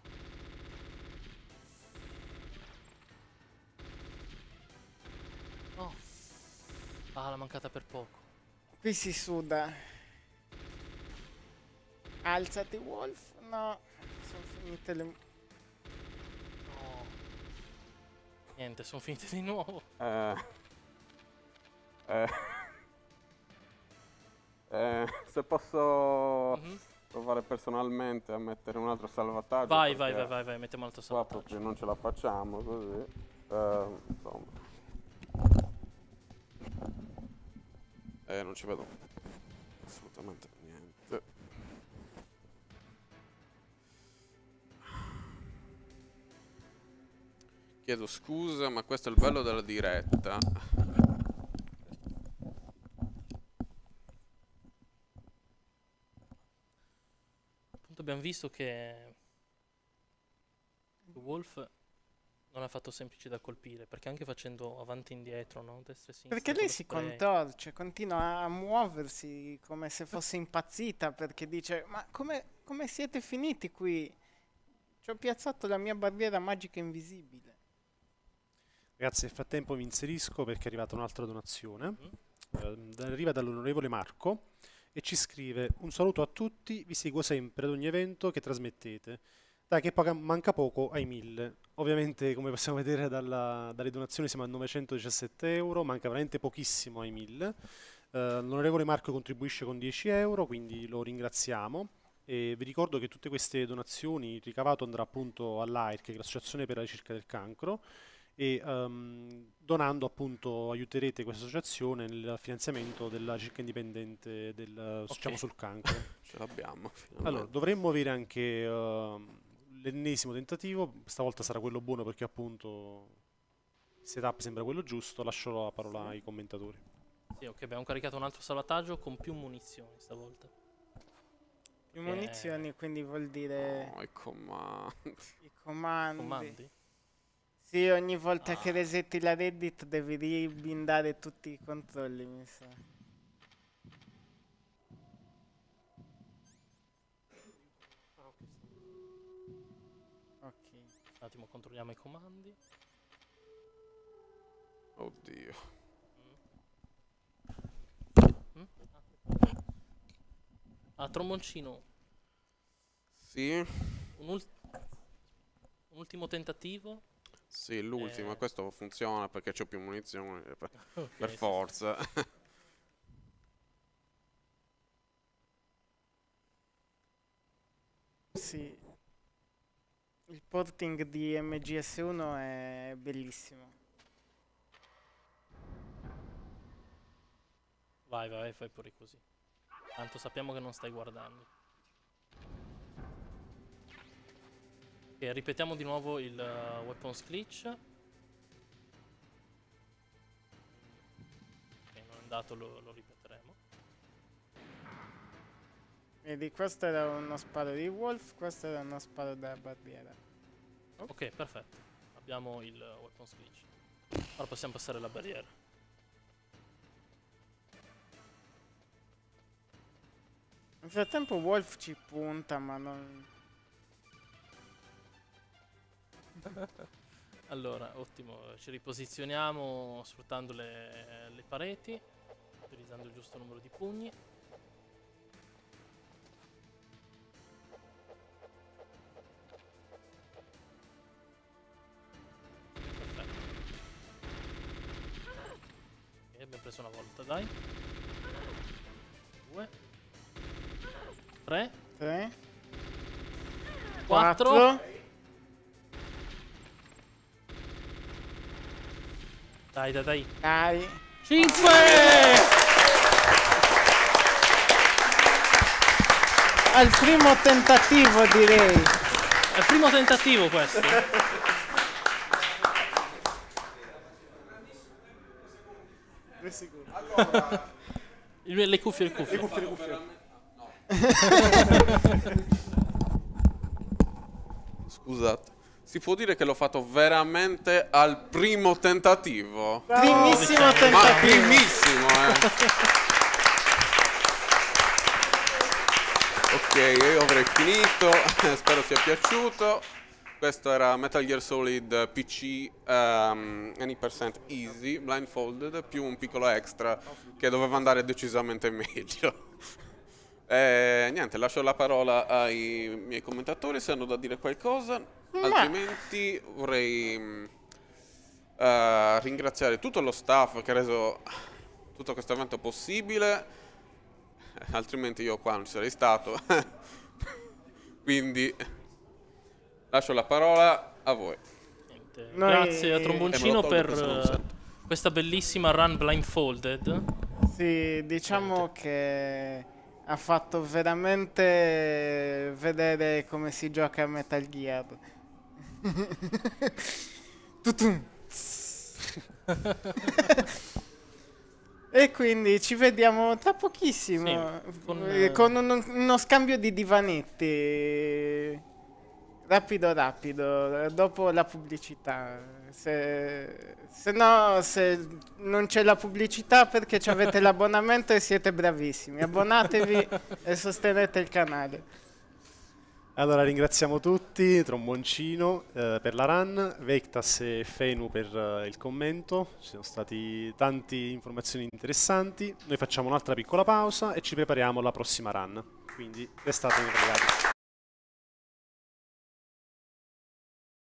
Oh. Ah, l'ha mancata per poco. Qui si suda. Alzati Wolf. No, sono finite le... No. Niente, sono finite di nuovo. Eh, eh, eh, se posso Mhm. provare personalmente a mettere un altro salvataggio. Vai, vai, perché vai, vai, vai, mettiamo l'altro Qua salvataggio. proprio non ce la facciamo così. Eh, insomma. Eh, non ci vedo assolutamente niente. Chiedo scusa, ma questo è il bello della diretta. Appunto abbiamo visto che Wolf non è affatto semplice da colpire, perché anche facendo avanti e indietro, no? Destra e sinistra. Perché con lei lo si spray. contorce, continua a muoversi come se fosse impazzita perché dice ma come, come siete finiti qui? Ci ho piazzato la mia barriera magica invisibile. Ragazzi, nel frattempo mi inserisco perché è arrivata un'altra donazione. Mhm. Eh, arriva dall'onorevole Marco e ci scrive: un saluto a tutti, vi seguo sempre ad ogni evento che trasmettete. Dai che poca- manca poco ai mille. Ovviamente, come possiamo vedere dalla- dalle donazioni, siamo a novecentodiciassette euro, manca veramente pochissimo ai mille. Eh, l'onorevole Marco contribuisce con dieci euro, quindi lo ringraziamo. E vi ricordo che tutte queste donazioni, il ricavato andrà appunto all'A I R C, che è l'Associazione per la ricerca del cancro, e ehm, donando appunto aiuterete questa associazione nel finanziamento della ricerca indipendente del, Ok. diciamo, sul cancro. Ce l'abbiamo finalmente. Allora, dovremmo avere anche ehm, l'ennesimo tentativo, stavolta sarà quello buono perché appunto il setup sembra quello giusto, lascio la parola ai commentatori. Sì, ok, abbiamo caricato un altro salvataggio con più munizioni stavolta. Più Perché- munizioni quindi vuol dire No, i comandi. i comandi. Comandi? Sì, ogni volta che resetti la Reddit devi ribindare tutti i controlli, mi sa. Ok. Un attimo controlliamo i comandi. Oddio. Mm. Mm? A Tromboncino, Sì, un, ult- un ultimo tentativo. sì, l'ultimo. Eh. Questo funziona perché c'ho più munizioni, per, Ok, per sì, forza. Sì. Il porting di M G S uno è bellissimo. Vai, vai, fai pure così. Tanto sappiamo che non stai guardando. Ok, ripetiamo di nuovo il uh, weapons glitch. Ok, non è andato, lo, lo ripeteremo. Vedi, questo era uno sparo di Wolf, questo era uno sparo della barriera. Ok, perfetto. Abbiamo il uh, weapons glitch. Ora possiamo passare la barriera. Nel frattempo Wolf ci punta, ma non... Allora, ottimo, ci riposizioniamo sfruttando le, le pareti, utilizzando il giusto numero di pugni. Perfetto. Ok, abbiamo preso una volta, dai. Due. Tre. tre, Quattro. quattro, Dai, dai, dai. dai. Cinque! Al primo tentativo, direi. È il primo tentativo questo. Il- le cuffie, le cuffie. Le cuffie. Scusate. Si può dire che l'ho fatto veramente al primo tentativo? Primissimo Ma tentativo. primissimo, eh. Ok, io avrei finito. Spero sia piaciuto. Questo era Metal Gear Solid P C um, Any percent Easy, blindfolded, più un piccolo extra che doveva andare decisamente meglio. Eh, niente, lascio la parola ai miei commentatori se hanno da dire qualcosa, altrimenti vorrei mh, eh, ringraziare tutto lo staff che ha reso tutto questo evento possibile, altrimenti io qua non ci sarei stato. Quindi lascio la parola a voi. Niente, Noi- Grazie a Eh, Tromboncino me lo tolgo per che se non eh, sento. questa bellissima run blindfolded. Sì, diciamo che ha fatto veramente vedere come si gioca a Metal Gear. Tutum. E quindi ci vediamo tra pochissimo Sì, con, eh, eh, con uno, uno scambio di divanetti rapido rapido eh, dopo la pubblicità. Se, se no, se non c'è la pubblicità perché ci avete l'abbonamento e siete bravissimi, abbonatevi e sostenete il canale. Allora ringraziamo tutti, Tromboncino eh, per la run, Vectas e Fenu per eh, il commento, ci sono state tante informazioni interessanti, noi facciamo un'altra piccola pausa e ci prepariamo alla prossima run, quindi restate collegati.